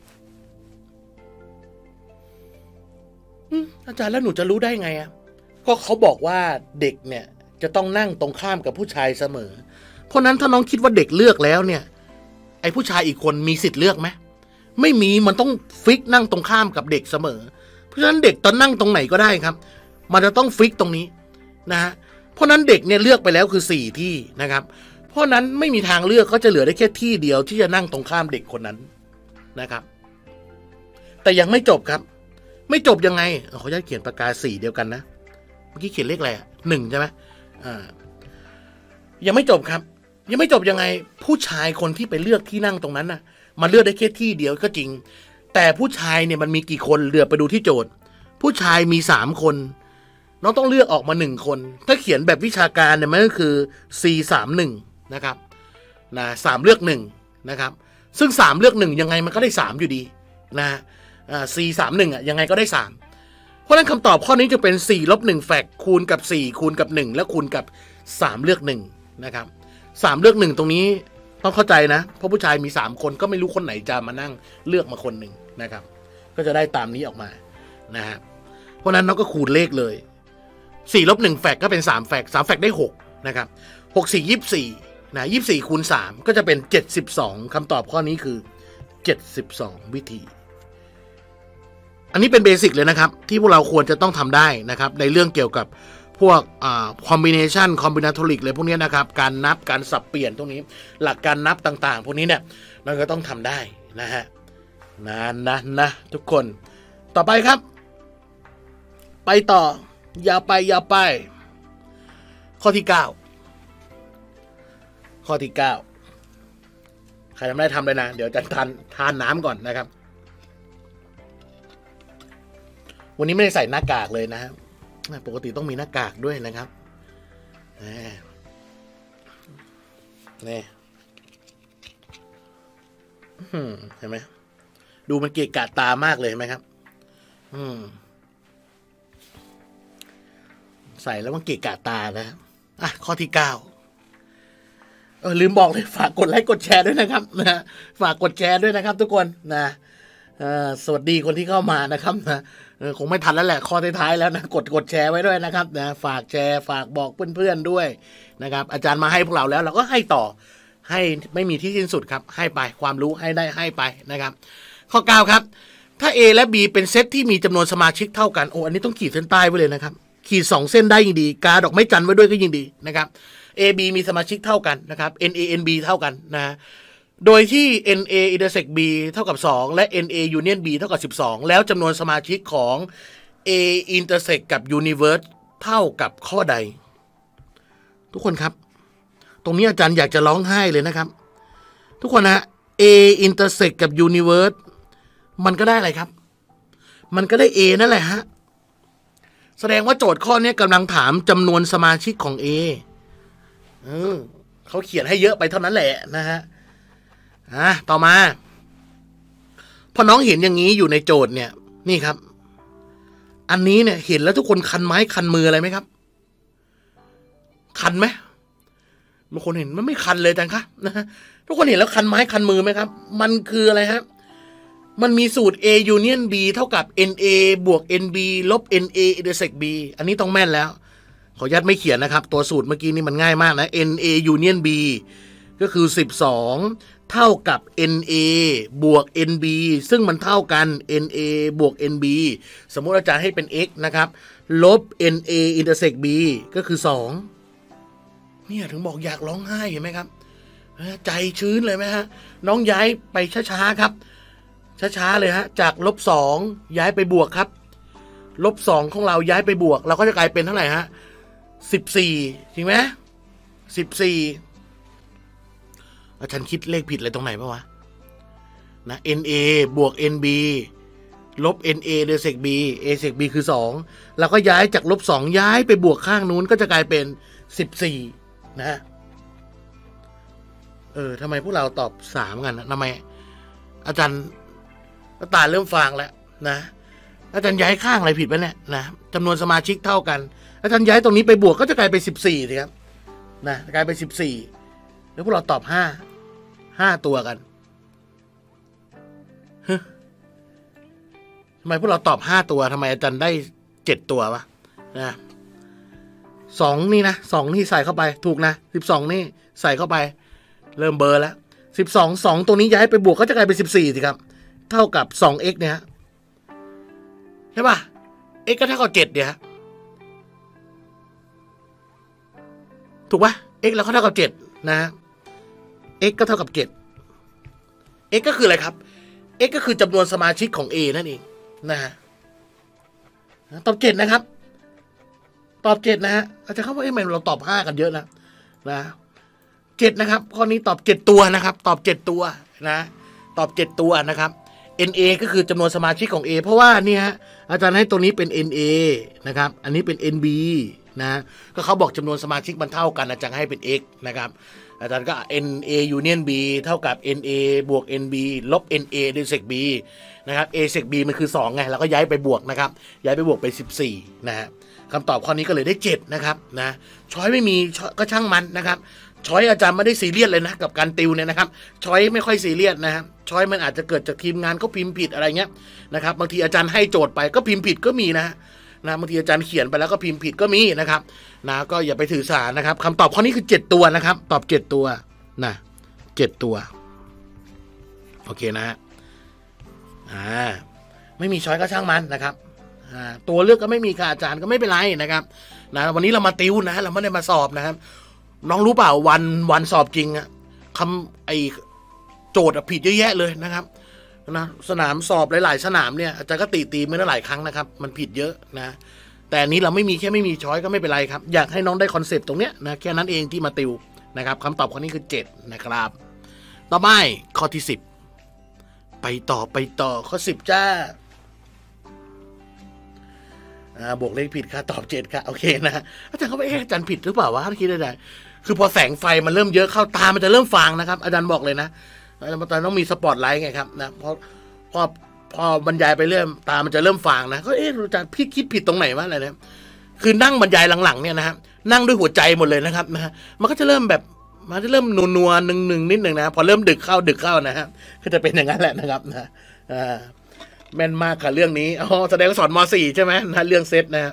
อาจารย์แล้วหนูจะรู้ได้ไงอ่ะก็เขาบอกว่าเด็กเนี่ยจะต้องนั่งตรงข้ามกับผู้ชายเสมอเพราะนั้นถ้าน้องคิดว่าเด็กเลือกแล้วเนี่ยไอ้ผู้ชายอีกคนมีสิทธิ์เลือกไหมไม่มีมันต้องฟิกนั่งตรงข้ามกับเด็กเสมอเพราะฉะนั้นเด็กตอนนั่งตรงไหนก็ได้ครับมันจะต้องฟิกตรงนี้นะฮะเพราะนั้นเด็กเนี่ยเลือกไปแล้วคือสี่ที่นะครับเพราะนั้นไม่มีทางเลือกก็จะเหลือได้แค่ที่เดียวที่จะนั่งตรงข้ามเด็กคนนั้นนะครับแต่ยังไม่จบครับไม่จบยังไงเขาจะเขียนปากกาสีเดียวกันนะเมื่อกี้เขียนเลขอะไรอ่ะหนึ่งใช่ไหมอ่ายังไม่จบครับยังไม่จบยังไงผู้ชายคนที่ไปเลือกที่นั่งตรงนั้นน่ะมันเลือกได้แค่ที่เดียวก็จริงแต่ผู้ชายเนี่ยมันมีกี่คนเหลือไปดูที่โจทย์ผู้ชายมีสามคนน้องต้องเลือกออกมาหนึ่งคนถ้าเขียนแบบวิชาการเนี่ยมันก็คือ ซี สาม หนึ่ง นะครับนะสามเลือกหนึ่งนะครับซึ่งสามเลือกหนึ่งยังไงมันก็ได้สามอยู่ดีนะอ่า ซี สาม หนึ่ง อ่ะยังไงก็ได้สามเพราะฉะนั้นคำตอบข้อนี้จะเป็นสี่ลบหนึ่งแฟกคูณกับสี่คูณกับหนึ่งแล้วคูณกับสามเลือกหนึ่งนะครับสามเลือกหนึ่งตรงนี้ต้องเข้าใจนะเพราะผู้ชายมีสามคนก็ไม่รู้คนไหนจะมานั่งเลือกมาคนหนึ่งนะครับก็จะได้ตามนี้ออกมานะฮะเพราะนั้นน้องก็คูณเลขเลยสี่ลบหนึ่งแฟกก็เป็นสามแฟกสามแฟกได้หกนะครับหก สี่ ยี่สิบสี่นะยี่สิบสี่คูณสามก็จะเป็นเจ็ดสิบสองคำตอบข้อนี้คือเจ็ดสิบสองวิธีอันนี้เป็นเบสิกเลยนะครับที่พวกเราควรจะต้องทำได้นะครับในเรื่องเกี่ยวกับพวกอ่าคอมบิเนชันคอมบินาโทริกเลยพวกนี้นะครับการนับการสับเปลี่ยนตรงนี้หลักการนับต่างๆพวกนี้เนี่ยเราก็ต้องทำได้นะฮะนานนะนะทุกคนต่อไปครับไปต่อยาวไปยาวไปข้อที่เก้าข้อที่เก้าใครทำได้ทำเลยนะเดี๋ยวจะทานทานน้ำก่อนนะครับวันนี้ไม่ได้ใส่หน้ากากเลยนะปกติต้องมีหน้ากากด้วยนะครับนี่เห็นไหมดูมันเกะกะตามากเลยไหมครับอืมใส่แล้วมันเกะกะตานะอ่ะข้อที่เก้าเออลืมบอกเลยฝากกดไลค์กดแชร์ด้วยนะครับนะฝากกดแชร์ด้วยนะครับทุกคนนะสวัสดีคนที่เข้ามานะครับนะคงไม่ทันแล้วแหละข้อท้ายๆแล้วนะกดกดแชร์ไว้ด้วยนะครับนะฝากแชร์ฝากบอกเพื่อนๆด้วยนะครับอาจารย์มาให้พวกเราแล้วเราก็ให้ต่อให้ไม่มีที่สิ้นสุดครับให้ไปความรู้ให้ได้ให้ไปนะครับข้อเก้าครับถ้า A และ B เป็นเซตที่มีจำนวนสมาชิกเท่ากันโอ้อันนี้ต้องขีดเส้นใต้ไว้เลยนะครับขีดสองเส้นได้ยิ่งดีกาดอกไม้จันไว้ด้วยก็ยิ่งดีนะครับ A B มีสมาชิกเท่ากันนะครับ N A N B เท่ากันนะโดยที่ N A intersect B เท่ากับสองและ N A union B เท่ากับสิบสองแล้วจำนวนสมาชิกของ A intersect กับ universe เท่ากับข้อใดทุกคนครับตรงนี้อาจารย์อยากจะร้องไห้เลยนะครับทุกคนนะ A intersect กับ universe มันก็ได้อะไรครับมันก็ได้ A นั่นแหละฮะแสดงว่าโจทย์ข้อนี้กำลังถามจำนวนสมาชิกของ A เออเขาเขียนให้เยอะไปเท่านั้นแหละนะฮะอ่ะต่อมาพอน้องเห็นอย่างนี้อยู่ในโจทย์เนี่ยนี่ครับอันนี้เนี่ยเห็นแล้วทุกคนคันไม้คันมืออะไรไหมครับคันไหมบางคนเห็นมันไม่คันเลยจังคะนะฮะทุกคนเห็นแล้วคันไม้คันมือไหมครับมันคืออะไรฮะมันมีสูตร A union B เท่ากับ เอ็น เอ บวก เอ็น บี ลบ เอ็น เอ intersect B อันนี้ต้องแม่นแล้วขออนุญาตไม่เขียนนะครับตัวสูตรเมื่อกี้นี่มันง่ายมากนะ เอ็น เอ union B ก็คือสิบสองเท่ากับ เอ็น เอ บวก เอ็น บี ซึ่งมันเท่ากัน เอ็น เอ บวก เอ็น บี สมมุติอาจารย์ให้เป็น x นะครับลบ เอ็น เอ intersect B ก็คือสองเนี่ยถึงบอกอยากร้องไห้เห็นไหมครับใจชื้นเลยไหมฮะน้องย้ายไปช้าๆครับช้าๆเลยฮะจากลบสองย้ายไปบวกครับลบสองของเราย้ายไปบวกเราก็จะกลายเป็นเท่าไหร่ฮะสิบสี่จริงไหมสิบสี่อาจารย์คิดเลขผิดอะไรตรงไหนปะวะนะ เอ็น เอ บวก เอ็น บี ลบ เอ็น เอ intersect B A sec B คือสองเราก็ย้ายจากลบสองย้ายไปบวกข้างนู้นก็จะกลายเป็นสิบสี่นะฮะเออทำไมพวกเราตอบสามกันนะทำไมอาจารย์ตาเริ่มฟางแล้วนะอาจารย์ย้ายข้างอะไรผิดไปเนี่ยนะจำนวนสมาชิกเท่ากันอาจารย์ย้ายตรงนี้ไปบวกก็จะกลายเป็นสิบสี่สิครับนะกลายเป็นสิบสี่แล้วพวกเราตอบห้าห้าตัวกันทำไมพวกเราตอบห้าตัวทำไมอาจารย์ได้เจ็ดตัววะนะสองนี่นะสองนี่ใส่เข้าไปถูกนะสิบสองนี่ใส่เข้าไปเริ่มเบอร์แล้วสิบสองสองตัวนี้ย้ายไปบวกก็จะกลายเป็นสิบสี่สิครับเท่ากับ สองเอ็กซ์ เนี่ยใช่ป่ะ x ก็เท่ากับเจ็ดเนี่ยถูกป่ะ x แล้วก็เท่ากับเจ็ดนะฮะ x ก็เท่ากับเจ็ด x ก็คืออะไรครับ x ก็คือจำนวนสมาชิกของ a นั่นเองนะฮะตอบเจ็ดนะครับตอบเจ็ดนะฮะอาจจะเข้าว่าเอ๊ะมันเราตอบห้ากันเยอะนะนะเจ็ดนะครับข้อนี้ตอบเจ็ดตัวนะครับตอบเจ็ดตัวนะตอบเจ็ดตัวนะครับ เอ็น เอ ก็คือจำนวนสมาชิกของ A เพราะว่านี่ฮะอาจารย์ให้ตัวนี้เป็น เอ็น เอ นะครับอันนี้เป็น เอ็น บี นะก็เขาบอกจำนวนสมาชิกมันเท่ากันอาจารย์ให้เป็น x นะครับอาจารย์ก็ เอ็น เอ union B เท่ากับ เอ็น เอ บวก เอ็น บี ลบ เอ็น เอ intersect B นะครับ A sec B มันคือสองไงแล้วก็ย้ายไปบวกนะครับย้ายไปบวกไปสิบสี่นะฮะคำตอบข้อนี้ก็เลยได้เจ็ดนะครับนะช้อยไม่มีก็ช่างมันนะครับช้อยอาจารย์ไม่ได้ซีเรียสเลยนะกับการติวเนี่ยนะครับช้อยไม่ค่อยซีเรียสนะครับช้อยมันอาจจะเกิดจากทีมงานเขาพิมพ์ผิดอะไรเงี้ยนะครับบางทีอาจารย์ให้โจทย์ไปก็พิมพ์ผิดก็มีนะนะบางทีอาจารย์เขียนไปแล้วก็พิมพ์ผิดก็มีนะครับนะก็อย่าไปถือสานะครับคำตอบข้อนี้คือเจ็ดตัวนะครับตอบเจ็ดตัวนะเจ็ดตัวโอเคนะฮะอ่าไม่มีช้อยก็ช่างมันนะครับอ่าตัวเลือกก็ไม่มีค่ะอาจารย์ก็ไม่เป็นไรนะครับนะวันนี้เรามาติวนะเราไม่ได้มาสอบนะครับน้องรู้เปล่าวันวันสอบจริงอะคำไอโจทย์ผิดเยอะแยะเลยนะครับนะสนามสอบหลายๆสนามเนี่ยอาจารย์ก็ตีตีมาหลายครั้งนะครับมันผิดเยอะนะแต่อันนี้เราไม่มีแค่ไม่มีช้อยก็ไม่เป็นไรครับอยากให้น้องได้คอนเซปต์ตรงเนี้ยนะแค่นั้นเองที่มาติวนะครับคำตอบข้อนี้คือเจ็ดนะครับต่อไปข้อที่สิบไปต่อไปต่อข้อสิบจ้าอ่าบวกเลขผิดค่ะตอบเจ็ดค่ะโอเคนะอาจารย์เขาไปเอ๊ะอาจารย์ผิดหรือเปล่าวะคิดได้คือพอแสงไฟมันเริ่มเยอะเข้าตามันจะเริ่มฟางนะครับอาจารย์บอกเลยนะอาจารย์ต้องมีสปอตไลท์ไงครับนะเพราะพอพอบรรยายไปเริ่มตามันจะเริ่มฟางนะก็เอ๊ะอาจารย์พี่คิดผิดตรงไหนวะอะไรนะคือนั่งบรรยายหลังๆเนี่ยนะครับนั่งด้วยหัวใจหมดเลยนะครับนะมันก็จะเริ่มแบบมันจะเริ่มนัวๆหนึ่งๆนิดหนึ่งนะพอเริ่มดึกเข้าดึกเข้านะครับก็จะเป็นอย่างนั้นแหละนะครับนะอ่าแม่นมากค่ะเรื่องนี้อ๋อแสดงว่าสอนม.สี่ ใช่ไหมนะเรื่องเซตนะครับ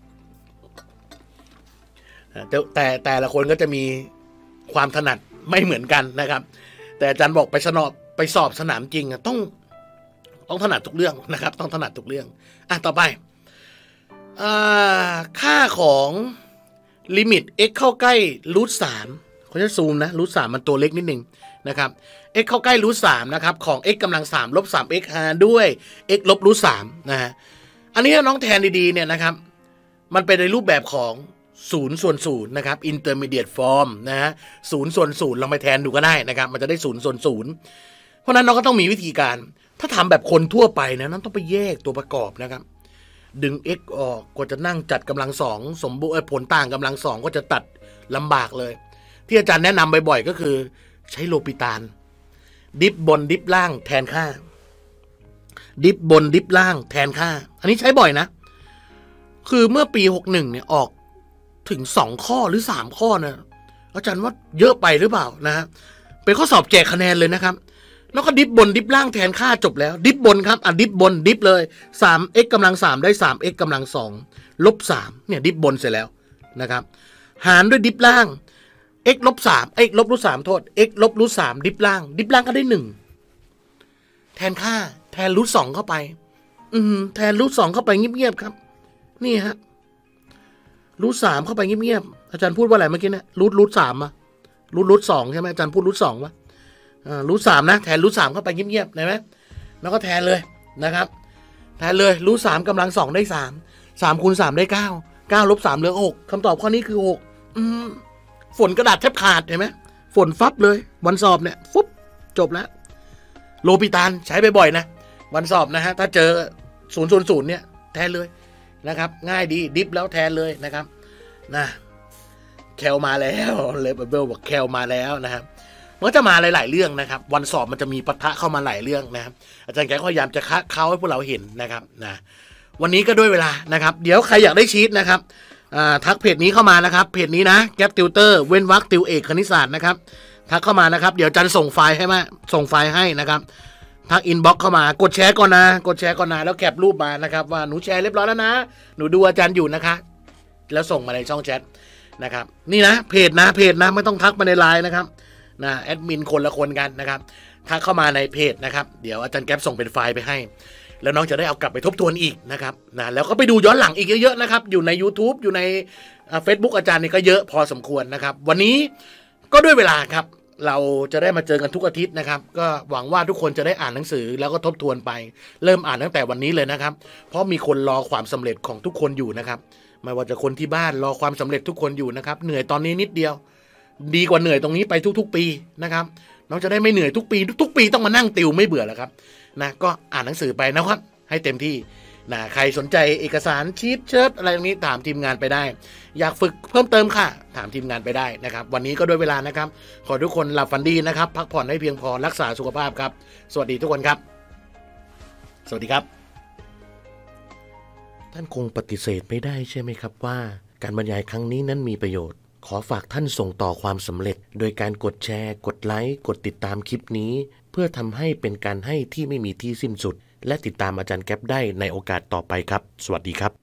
แต่แต่แต่ละคนก็จะมีความถนัดไม่เหมือนกันนะครับแต่อาจารย์บอกไปสนอบไปสอบสนามจริงต้องต้องถนัดทุกเรื่องนะครับต้องถนัดทุกเรื่องอ่ะต่อไปอ่าค่าของลิมิต x เข้าใกล้รูทสามเขาจะซูมนะรูทสามมันตัวเล็กนิดนึงนะครับ x เข้าใกล้รูทสามนะครับของ x กำลังสามลบสาม x หารด้วย x ลบรูทสามนะฮะอันนี้น้องแทนดีๆเนี่ยนะครับมันเป็นในรูปแบบของศูนย์ส่วนศูนย์นะครับ intermediate form นะฮะศูนย์ส่วนศูนย์ลองไปแทนดูก็ได้นะครับมันจะได้ศูนย์ส่วนศูนย์เพราะนั้นเราก็ต้องมีวิธีการถ้าทำแบบคนทั่วไปนะนั้นต้องไปแยกตัวประกอบนะครับดึง x ออกก็จะนั่งจัดกำลังสองสมบูรณ์ผลต่างกำลังสองก็จะตัดลำบากเลยที่อาจารย์แนะนำบ่อยๆก็คือใช้โลปิตานดิฟบนดิฟล่างแทนค่าดิฟบนดิฟล่างแทนค่าอันนี้ใช้บ่อยนะคือเมื่อปีหกสิบเอ็ดเนี่ยออกถึงสองข้อหรือสามข้อนะอาจารย์ว่าเยอะไปหรือเปล่านะฮะเป็นข้อสอบแจกคะแนนเลยนะครับแล้วก็ดิฟบนดิฟล่างแทนค่าจบแล้วดิฟบนครับอ่ะดิฟบนดิฟเลย สาม x กำลังสามได้ สาม x กำลังสองลบสามเนี่ยดิฟบนเสร็จแล้วนะครับหารด้วยดิฟล่าง x ลบสาม x ลบรูทสามโทษ x ลบรูทสามดิฟล่างดิฟล่างก็ได้หนึ่งแทนค่าแทนรูทสองเข้าไปอืมแทนรูทสองเข้าไปเงียบๆครับนี่ฮะรูทสามเข้าไปเงียบๆอาจารย์พูดว่าอะไรเมื่อกี้เนี่ยรูทรูทสามอะรูทรูทสองใช่ไหมอาจารย์พูดรูทสองวะอ่ารูทสามนะแทนรูทสามเข้าไปเงียบๆได้ไหมแล้วก็แทนเลยนะครับแทนเลยรูทสามกำลังสองได้สามสามคูณสามได้เก้าเก้าลบสามเหลือหกคำตอบข้อนี้คือหกอืมฝนกระดาษแทบขาดเห็นไหมฝนฟับเลยวันสอบเนี่ยฟุบจบแล้วโลปิตานใช้บ่อยๆนะวันสอบนะฮะถ้าเจอศูนย์ศูนย์ศูนย์เนี่ยแทนเลยนะครับง่ายดีดิฟแล้วแทนเลยนะครับนะแคลมาแล้วเลยเบลบอกแคลมาแล้วนะครับมันก็จะมาหลายๆเรื่องนะครับวันสอบมันจะมีปะทะเข้ามาหลายเรื่องนะครับอาจารย์แกก็พยายามจะคะเขาให้พวกเราเห็นนะครับนะวันนี้ก็ด้วยเวลานะครับเดี๋ยวใครอยากได้ชีทนะครับทักเพจนี้เข้ามานะครับเพจนี้นะแก๊ปติวเตอร์เว้นวรรคติวเอกคณิตศาสตร์นะครับทักเข้ามานะครับเดี๋ยวอาจารย์ส่งไฟล์ให้มาส่งไฟล์ให้นะครับทักอินบ็อกเข้ามากดแชร์ก่อนนะกดแชร์ก่อนนะแล้วแคปรูปมานะครับว่าหนูแชร์เรียบร้อยแล้วนะหนูดูอาจารย์อยู่นะคะแล้วส่งมาในช่องแชทนะครับนี่นะเพจนะเพจนะไม่ต้องทักมาในไลน์นะครับนะแอดมินคนละคนกันนะครับทักเข้ามาในเพจนะครับเดี๋ยวอาจารย์แก๊ปส่งเป็นไฟล์ไปให้แล้วน้องจะได้เอากลับไปทบทวนอีกนะครับนะแล้วก็ไปดูย้อนหลังอีกเยอะๆนะครับอยู่ใน YouTube อยู่ใน Facebook อาจารย์นี่ก็เยอะพอสมควรนะครับวันนี้ก็ด้วยเวลาครับเราจะได้มาเจอกันทุกอาทิตย์นะครับก็หวังว่าทุกคนจะได้อ่านหนังสือแล้วก็ทบทวนไปเริ่มอ่านตั้งแต่วันนี้เลยนะครับเพราะมีคนรอความสำเร็จของทุกคนอยู่นะครับไม่ว่าจะคนที่บ้านรอความสำเร็จทุกคนอยู่นะครับเหนื่อยตอนนี้นิดเดียวดีกว่าเหนื่อยตรงนี้ไปทุกๆปีนะครับน้องจะได้ไม่เหนื่อยทุกปีทุกๆปีต้องมานั่งติวไม่เบื่อแล้วครับนะก็อ่านหนังสือไปนะครับให้เต็มที่นะใครสนใจเอกสารชีทเชิร์ตอะไรตรงนี้ถามทีมงานไปได้อยากฝึกเพิ่มเติมค่ะถามทีมงานไปได้นะครับวันนี้ก็ด้วยเวลานะครับขอทุกคนหลับฝันดีนะครับพักผ่อนให้เพียงพอรักษาสุขภาพครับสวัสดีทุกคนครับสวัสดีครับท่านคงปฏิเสธไม่ได้ใช่ไหมครับว่าการบรรยายครั้งนี้นั้นมีประโยชน์ขอฝากท่านส่งต่อความสำเร็จโดยการกดแชร์กดไลค์กดติดตามคลิปนี้เพื่อทำให้เป็นการให้ที่ไม่มีที่สิ้นสุดและติดตามอาจารย์แก๊ปได้ในโอกาสต่อไปครับสวัสดีครับ